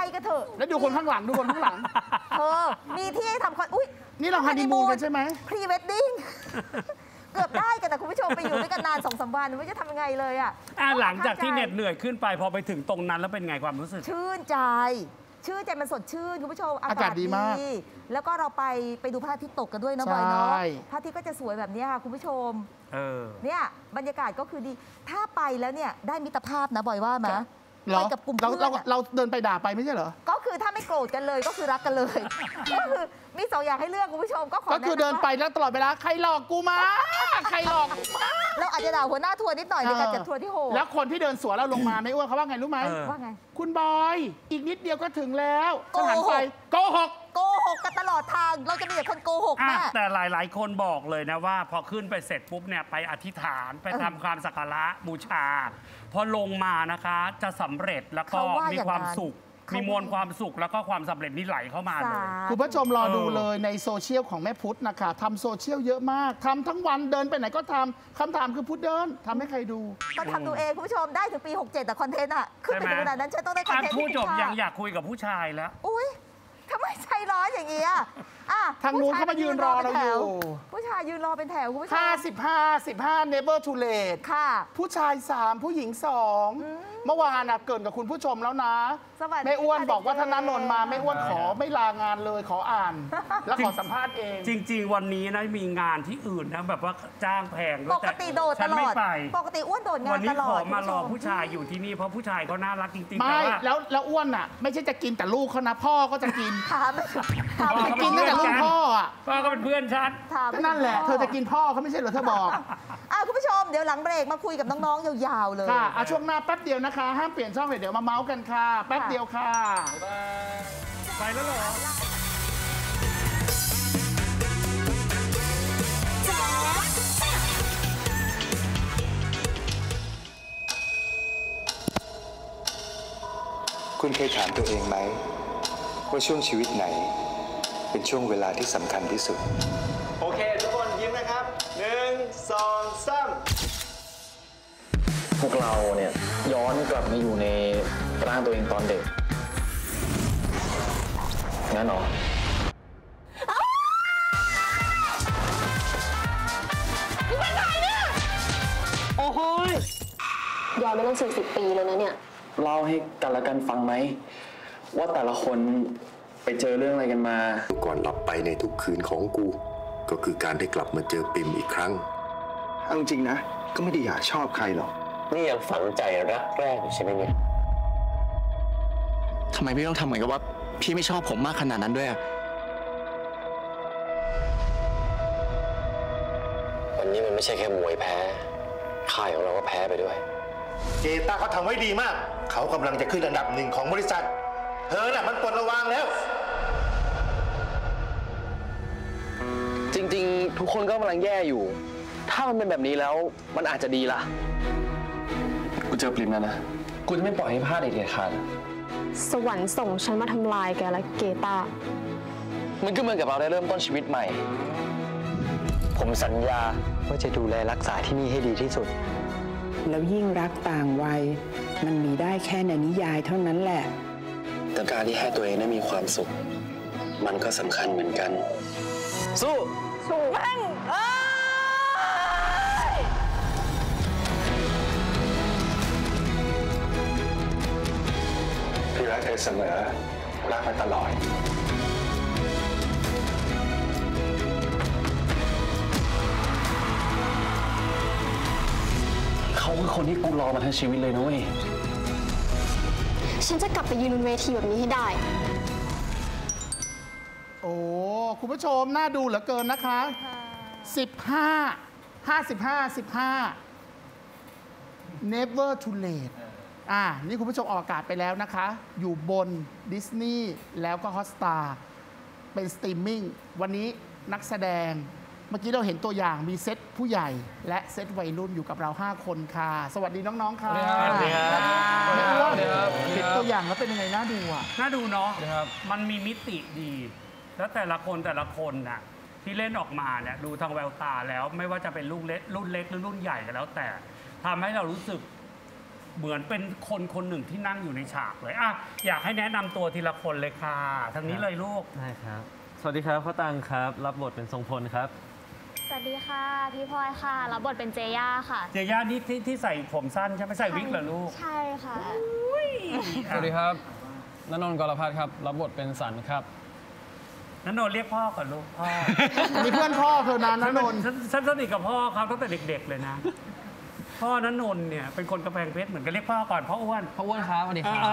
กันเถอะแล้วดูคนข้างหลังดูคนข้างหลังเธอมีที่ให้ทำคอนอุ้ยนี่เราฮันนีมูนกันใช่ไหมพรีเวดดิ้งเกือบได้กันแต่คุณผู้ชมไปอยู่ด้วยกันนานสองสามวันไม่รู้จะทำยังไงเลยอ่ะอ่ะหลังจากที่เหน็ดเหนื่อยขึ้นไปพอไปถึงตรงนั้นแล้วเป็นไงความรู้สึกชื่นใจ ชื่นใจมันสดชื่นคุณผู้ชมอาอากาาศศดีดีมากแล้วก็เราไปไปดูพระอาทิตย์ตกกันด้วยนะบอยเนาะใช่พระอาทิตย์ก็จะสวยแบบนี้ค่ะคุณผู้ชมเออเนี่ยบรรยากาศก็คือดีถ้าไปแล้วเนี่ยได้มิตรภาพนะบอยว่าไหมเหรไปอกับกลุ่มเราเพื่เราอนอะเราเดินไปด่าไปไม่ใช่เหรอก็คือถ้าไม่โกรธกันเลยก็คือรักกันเลย ก็คือมีสองอย่างให้เลือกคุณผู้ชมก็ขอก็คือแะำเดินไปว่าแล้วตลอดเวลาใครหลอกกูมาใครหลอกกูมาเราอาจจะด่าหัวหน้าทัวร์นิดหน่อยในการจัดทัวร์ที่โหดแล้วคนที่เดินสวนเราลงมาไม่อ้วนเขาว่าไงรู้ไหมเออว่าไงคุณบอยอีกนิดเดียวก็ถึงแล้วโกฉันหกหันไปโกหกโกหกกันตลอดทางเราจะมีแต่คนโกหกอ่ะแม่แต่หลาย ๆ คนบอกเลยนะว่า พอขึ้นไปเสร็จปุ๊บเนี่ยไปอธิษฐานไปเออทำความสักการะบูชา พอลงมานะคะจะสำเร็จแล้วก็เขาว่ามีอย่างความนั้นสุขเขามีมวลความสุขแล้วก็ความสำเร็จนี่ไหลเข้ามาเลยสาธุคุณผู้ชมรอดูเออเลยในโซเชียลของแม่พุทธนะคะทำโซเชียลเยอะมากทำทั้งวันเดินไปไหนก็ทำคำถามคือพุทธเดินทำให้ใครดูก็ทำดูเองคุณผู้ชมได้ถึงปี หกเจ็ดแต่คอนเทนต์อ่ะขึ้นไปถึงขนาดนั้นฉันต้องได้คอนอ่ะเทนต์พูดจบที่ยังค่ะอยากคุยกับผู้ชายแล้วอุ้ยทำไมใจร้อนอย่างนี้อ่ะอ่ะทางนู้นเขามายืนรอเราอยู่ผู้ชายยืนรอเป็นแถวคุณผู้ชมห้าสิบห้า สิบห้า never too late ค่ะผู้ชายสามผู้หญิงสองเมื่อวานน่ะเกินกับคุณผู้ชมแล้วนะสวัสดีแม่อ้วนค่ะบอกว่าเด็กๆถ้านนนท์มาแม่อ้วนขอไม่ลางานเลยขออ่าน แล้วขอสัมภาษณ์เองจริง ๆ วันนี้นะมีงานที่อื่นนะแบบว่าจ้างแพงด้วปยกติโดดฉัตนลไม่อดไปปกติอ้วนโดดงาวัน นนี้ตลอขอดมารอคุณผู้ชายอยู่ที่นี่เพราะผู้ชายเขาน่ารักจริงๆไม่แต่ว่าแล้วแล้วอ้วนอ่ะ ไม่ใช่จะกินแต่ลูกเขานะพ่อก็จะกินถามถามพ่อจะกินตั้งแต่ลูกพ่ออ่ะพ่อก็เป็นเพื่อนฉันถามก็นั่นแหละ เธอจะกินพ่อเขาไม่ใช่เหรอเธอบอกอ่ะคุณผู้ชมเดี๋ยวหลังเบรกมาคุยกับน้องๆยาวๆเลยค่ะอ่ะช่วงหน้าแป๊บเดียวนะคะ ห้ามเปลี่ยนช่องเลยเดี๋ยวมาเมาส์กันค่ะ แป๊บเดียวค่ะไปแล้วเหรอคุณเคยถามตัวเองไหมว่าช่วงชีวิตไหน เป็นช่วงเวลาที่สำคัญที่สุดโอเค ทุกคนยิ้มนะครับหนึ่งสองสามพวกเราเนี่ยย้อนกลับมาอยู่ในร่างตัวเองตอนเด็ก งั้นเหรอโอ้โหย้อนไปตั้งสี่สิบปีเลยนะเนี่ยเล่าให้กันและกันฟังไหม ว่าแต่ละคนไปเจอเรื่องอะไรกันมาก่อนหลับไปในทุกคืนของกู ก็คือการได้กลับมาเจอปิมอีกครั้งเอาจริงนะ ก็ไม่ได้อยากชอบใครหรอกนี่ยังฝังใจรักแรกอยู่ใช่ไหมเนี่ยทำไมพี่ต้องทำเหมือนกับว่าพี่ไม่ชอบผมมากขนาดนั้นด้วยอะวันนี้มันไม่ใช่แค่มวยแพ้ ค่ายของเราก็แพ้ไปด้วยเจต้าเขาทำไว้ดีมาก เขากำลังจะขึ้นอันดับหนึ่งของบริษัท เธอน่ะมันปลดระวางแล้วจริงๆ ทุกคนก็กำลังแย่อยู่ ถ้ามันเป็นแบบนี้แล้วมันอาจจะดีล่ะ กูเจอปริมแล้วนะ กูจะไม่ปล่อยให้พลาดเด็ดขาดสวรรค์ส่งฉันมาทำลายแกและเกตามันก็เหมือนกับเราได้เริ่มต้นชีวิตใหม่ ผมสัญญาว่าจะดูแลรักษาที่นี่ให้ดีที่สุดแล้วยิ่งรักต่างวัยมันมีได้แค่ในนิยายเท่านั้นแหละแต่การที่ให้ตัวเองได้มีความสุข มันก็สำคัญเหมือนกัน สู้สู้แม่งเอ้ยพี่รักเธอเสมอ รักมาตลอดเขาคือคนที่กูรอมาทั้งชีวิตเลยนะเว้ยฉันจะกลับไปยืนบนเวทีแบบนี้ให้ได้โอ้ คุณผู้ชม น่าดูเหลือเกินนะคะสิบห้า ห้าสิบห้า สิบห้า never too late อ่า นี่คุณผู้ชมออกอากาศไปแล้วนะคะ อยู่บนดิสนีย์แล้วก็ฮอตสตาร์เป็นสตรีมมิ่ง วันนี้นักแสดง เมื่อกี้เราเห็นตัวอย่างมีเซตผู้ใหญ่ และเซตวัยรุ่นอยู่กับเรา ห้า คนค่ะ สวัสดีน้อง ๆ ค่ะสวัสดีครับสวัสดีครับเห็นตัวอย่างแล้วเป็นยังไงน่าดูอ่ะน่าดูเนาะมันมีมิติดี แล้วแต่ละคนแต่ละคนน่ะที่เล่นออกมาเนี่ยดูทางแววตาแล้วไม่ว่าจะเป็นรุ่นเล็กรุ่นเล็กหรือรุ่นใหญ่ก็แล้ว แต่ทำให้เรารู้สึกเหมือนเป็นคนคนหนึ่งที่นั่งอยู่ในฉากเลยอ่ะอยากให้แนะนำตัวทีละคนเลยค่ะทางนี้เลยลูกได้ครับสวัสดีครับข้าวตังครับรับบทเป็นทรงพลครับสวัสดีค่ะพี่พลอยค่ะรับบทเป็นเจย่าค่ะเจย่านี่ที่ที่ใส่ผมสั้นใช่ไหมใส่วิกเหรอลูกใช่ค่ะสวัสดีครับณนนท์กรพัฒน์ครับรับบทเป็นสันครับณนนท์เรียกพ่อก่อนลูกพ่อมีเพื่อนพ่อเธอนะณนนท์ฉันสนิทกับพ่อเขาตั้งแต่เด็กๆเลยนะพ่อณนนท์เนี่ยเป็นคนกำแพงเพชรเหมือนกันเรียกพ่อก่อนพ่ออ้วนพ่ออ้วนครับสวัสดีครับ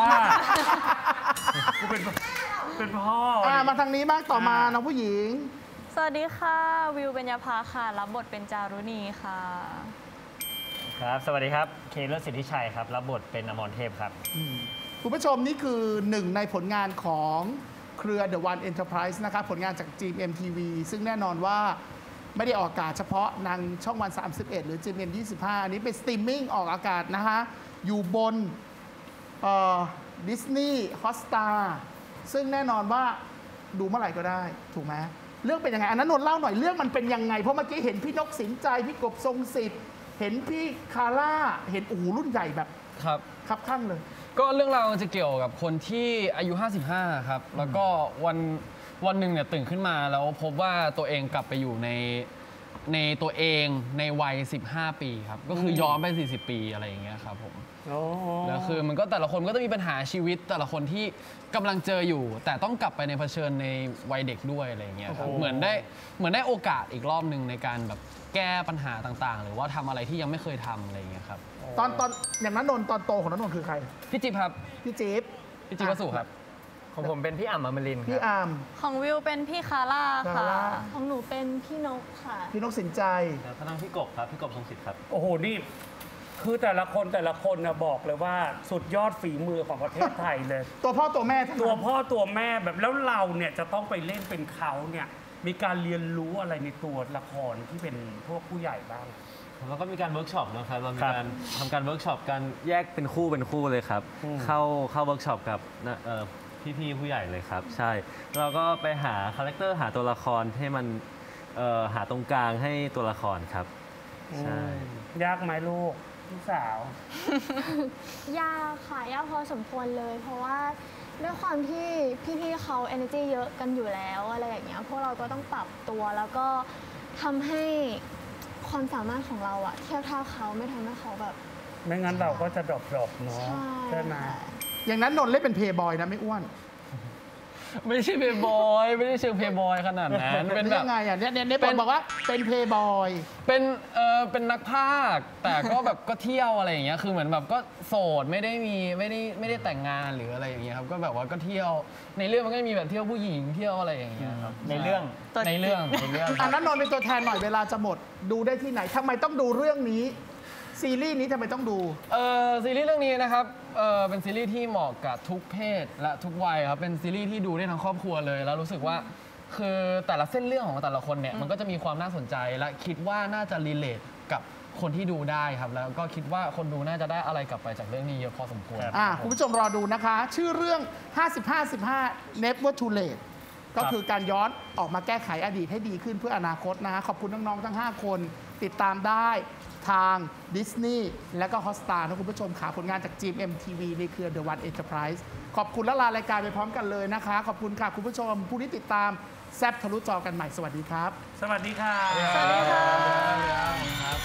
กูเป็นเป็นพ่อมาทางนี้บ้างต่อมาน้องผู้หญิงสวัสดีค่ะวิวเบญญาภาค่ะรับบทเป็นจารุณีค่ะครับสวัสดีครับเคเลิศสิทธิชัยครับรับบทเป็นอมรเทพครับคุณผู้ชมนี่คือหนึ่งในผลงานของเครือ The One Enterprise นะครับผลงานจาก จี เอ็ม ที วี ซึ่งแน่นอนว่าไม่ได้ออกอากาศเฉพาะนางช่องวันสามสิบเอ็ดหรือ จี เอ็ม ยี่สิบห้า อันนี้เป็นสตรีมมิ่งออกอากาศนะฮะอยู่บนดิสนีย์ฮอตสตาร์ซึ่งแน่นอนว่าดูเมื่อไหร่ก็ได้ถูกไหมเรื่องเป็นยังไงอันนั้นนนท์เล่าหน่อยเรื่องมันเป็นยังไงเพราะเมื่อกี้เห็นพี่นกสินใจพี่กบทรงสิทธิ์เห็นพี่คาร่าเห็นโอ้โหรุ่นใหญ่แบบครับครับข้างเลยก็เรื่องราวจะเกี่ยวกับคนที่อายุห้าสิบห้าครับแล้วก็วันวันหนึ่งเนี่ยตื่นขึ้นมาแล้วพบว่าตัวเองกลับไปอยู่ในในตัวเองในวัยสิบห้าปีครับก็คือย้อนไปสี่สิบปีอะไรอย่างเงี้ยครับผมแล้วคือมันก็แต่ละคนก็จะมีปัญหาชีวิตแต่ละคนที่กำลังเจออยู่แต่ต้องกลับไปในเผชิญในวัยเด็กด้วยอะไรอย่างเงี้ยครับเหมือนได้เหมือนได้โอกาสอีกรอบหนึ่งในการแบบแก้ปัญหาต่างๆหรือว่าทำอะไรที่ยังไม่เคยทำอะไรอย่างเงี้ยครับตอนตอนอย่างนั้นนนท์ตอนโตของนั้นนนท์คือใครพี่จิ๊บครับพี่จิ๊บพี่จิ๊บวสุครับของผมเป็นพี่อ่ำอมรินทร์พี่อ่ำของวิวเป็นพี่คาร่าค่ะของหนูเป็นพี่นกค่ะพี่นกสินใจแล้วทางพี่กบครับพี่กบทรงสิทธิ์ครับโอ้โหนี่คือแต่ละคนแต่ละคนนะบอกเลยว่าสุดยอดฝีมือของประเทศไทยเลยตัวพ่อตัวแม่ตัวพ่อตัวแม่แบบแล้วเราเนี่ยจะต้องไปเล่นเป็นเขาเนี่ยมีการเรียนรู้อะไรในตัวละครที่เป็นพวกผู้ใหญ่บ้างแล้วก็มีการเวิร์กช็อปนะครับเรามีการทำการเวิร์กช็อปกันแยกเป็นคู่เป็นคู่เลยครับเข้าเข้าเวิร์กช็อปกับพี่ๆผู้ใหญ่เลยครับใช่เราก็ไปหาคาแรคเตอร์หาตัวละครให้มันหาตรงกลางให้ตัวละครครับใช่ยากไหมลูกลูกสาวยากค่ะยากพอสมควรเลยเพราะว่าด้วยความที่พี่ๆเขา energy เยอะกันอยู่แล้วอะไรอย่างเงี้ยพวกเราก็ต้องปรับตัวแล้วก็ทำให้ความสามารถของเราอะเทียบเท่าเขาไม่ทำให้เขาแบบไม่งั้นเราก็จะดรอปๆเนาะใช่ไหมอย่างนั้นนนท์เล่นเป็นเพย์บอยนะไม่อ้วนไม่ใช่เพย์บอยไม่ได้เชิงเพย์บอยขนาดนั้นเป็นแบบไงอ่ะเนี่ยเนี่ยเป็นบอกว่าเป็นเพย์บอยเป็นเออเป็นนักพากย์แต่ก็แบบก็เที่ยวอะไรอย่างเงี้ยคือเหมือนแบบก็โสดไม่ได้มีไม่ได้ไม่ได้แต่งงานหรืออะไรอย่างเงี้ยครับก็แบบว่าก็เที่ยวในเรื่องมันก็มีแบบเที่ยวผู้หญิงเที่ยวอะไรอย่างเงี้ยครับในเรื่องในเรื่องในเรื่องอันนั้นนนท์เป็นตัวแทนหน่อยเวลาจะหมดดูได้ที่ไหนทำไมต้องดูเรื่องนี้ซีรีส์นี้ทำไมต้องดูเออซีรีส์เรื่องนี้นะครับเออเป็นซีรีส์ที่เหมาะกับทุกเพศและทุกวัยครับเป็นซีรีส์ที่ดูได้ทั้งครอบครัวเลยแล้วรู้สึกว่าคือแต่ละเส้นเรื่องของแต่ละคนเนี่ยมันก็จะมีความน่าสนใจและคิดว่าน่าจะรีเลทกับคนที่ดูได้ครับแล้วก็คิดว่าคนดูน่าจะได้อะไรกลับไปจากเรื่องนี้เยอะพอสมควรอ่าคุณผู้ชมรอดูนะคะชื่อเรื่องห้าสิบห้า สิบห้า Never Too Late ก็คือการย้อนออกมาแก้ไขอดีตให้ดีขึ้นเพื่ออนาคตนะฮะขอบคุณน้องๆทั้งห้าคนติดตามได้ทางดิสนีย์และก็ฮอตสตาร์นะคุณผู้ชมขาผลงานจาก จี เอ็ม ที วี ในเครือ The One Enterprise ขอบคุณและลารายการไปพร้อมกันเลยนะคะขอบคุณค่ะคุณผู้ชมผู้ที่ติดตามแซบทะลุจอกันใหม่สวัสดีครับสวัสดีค่ะสวัสดีค่ะ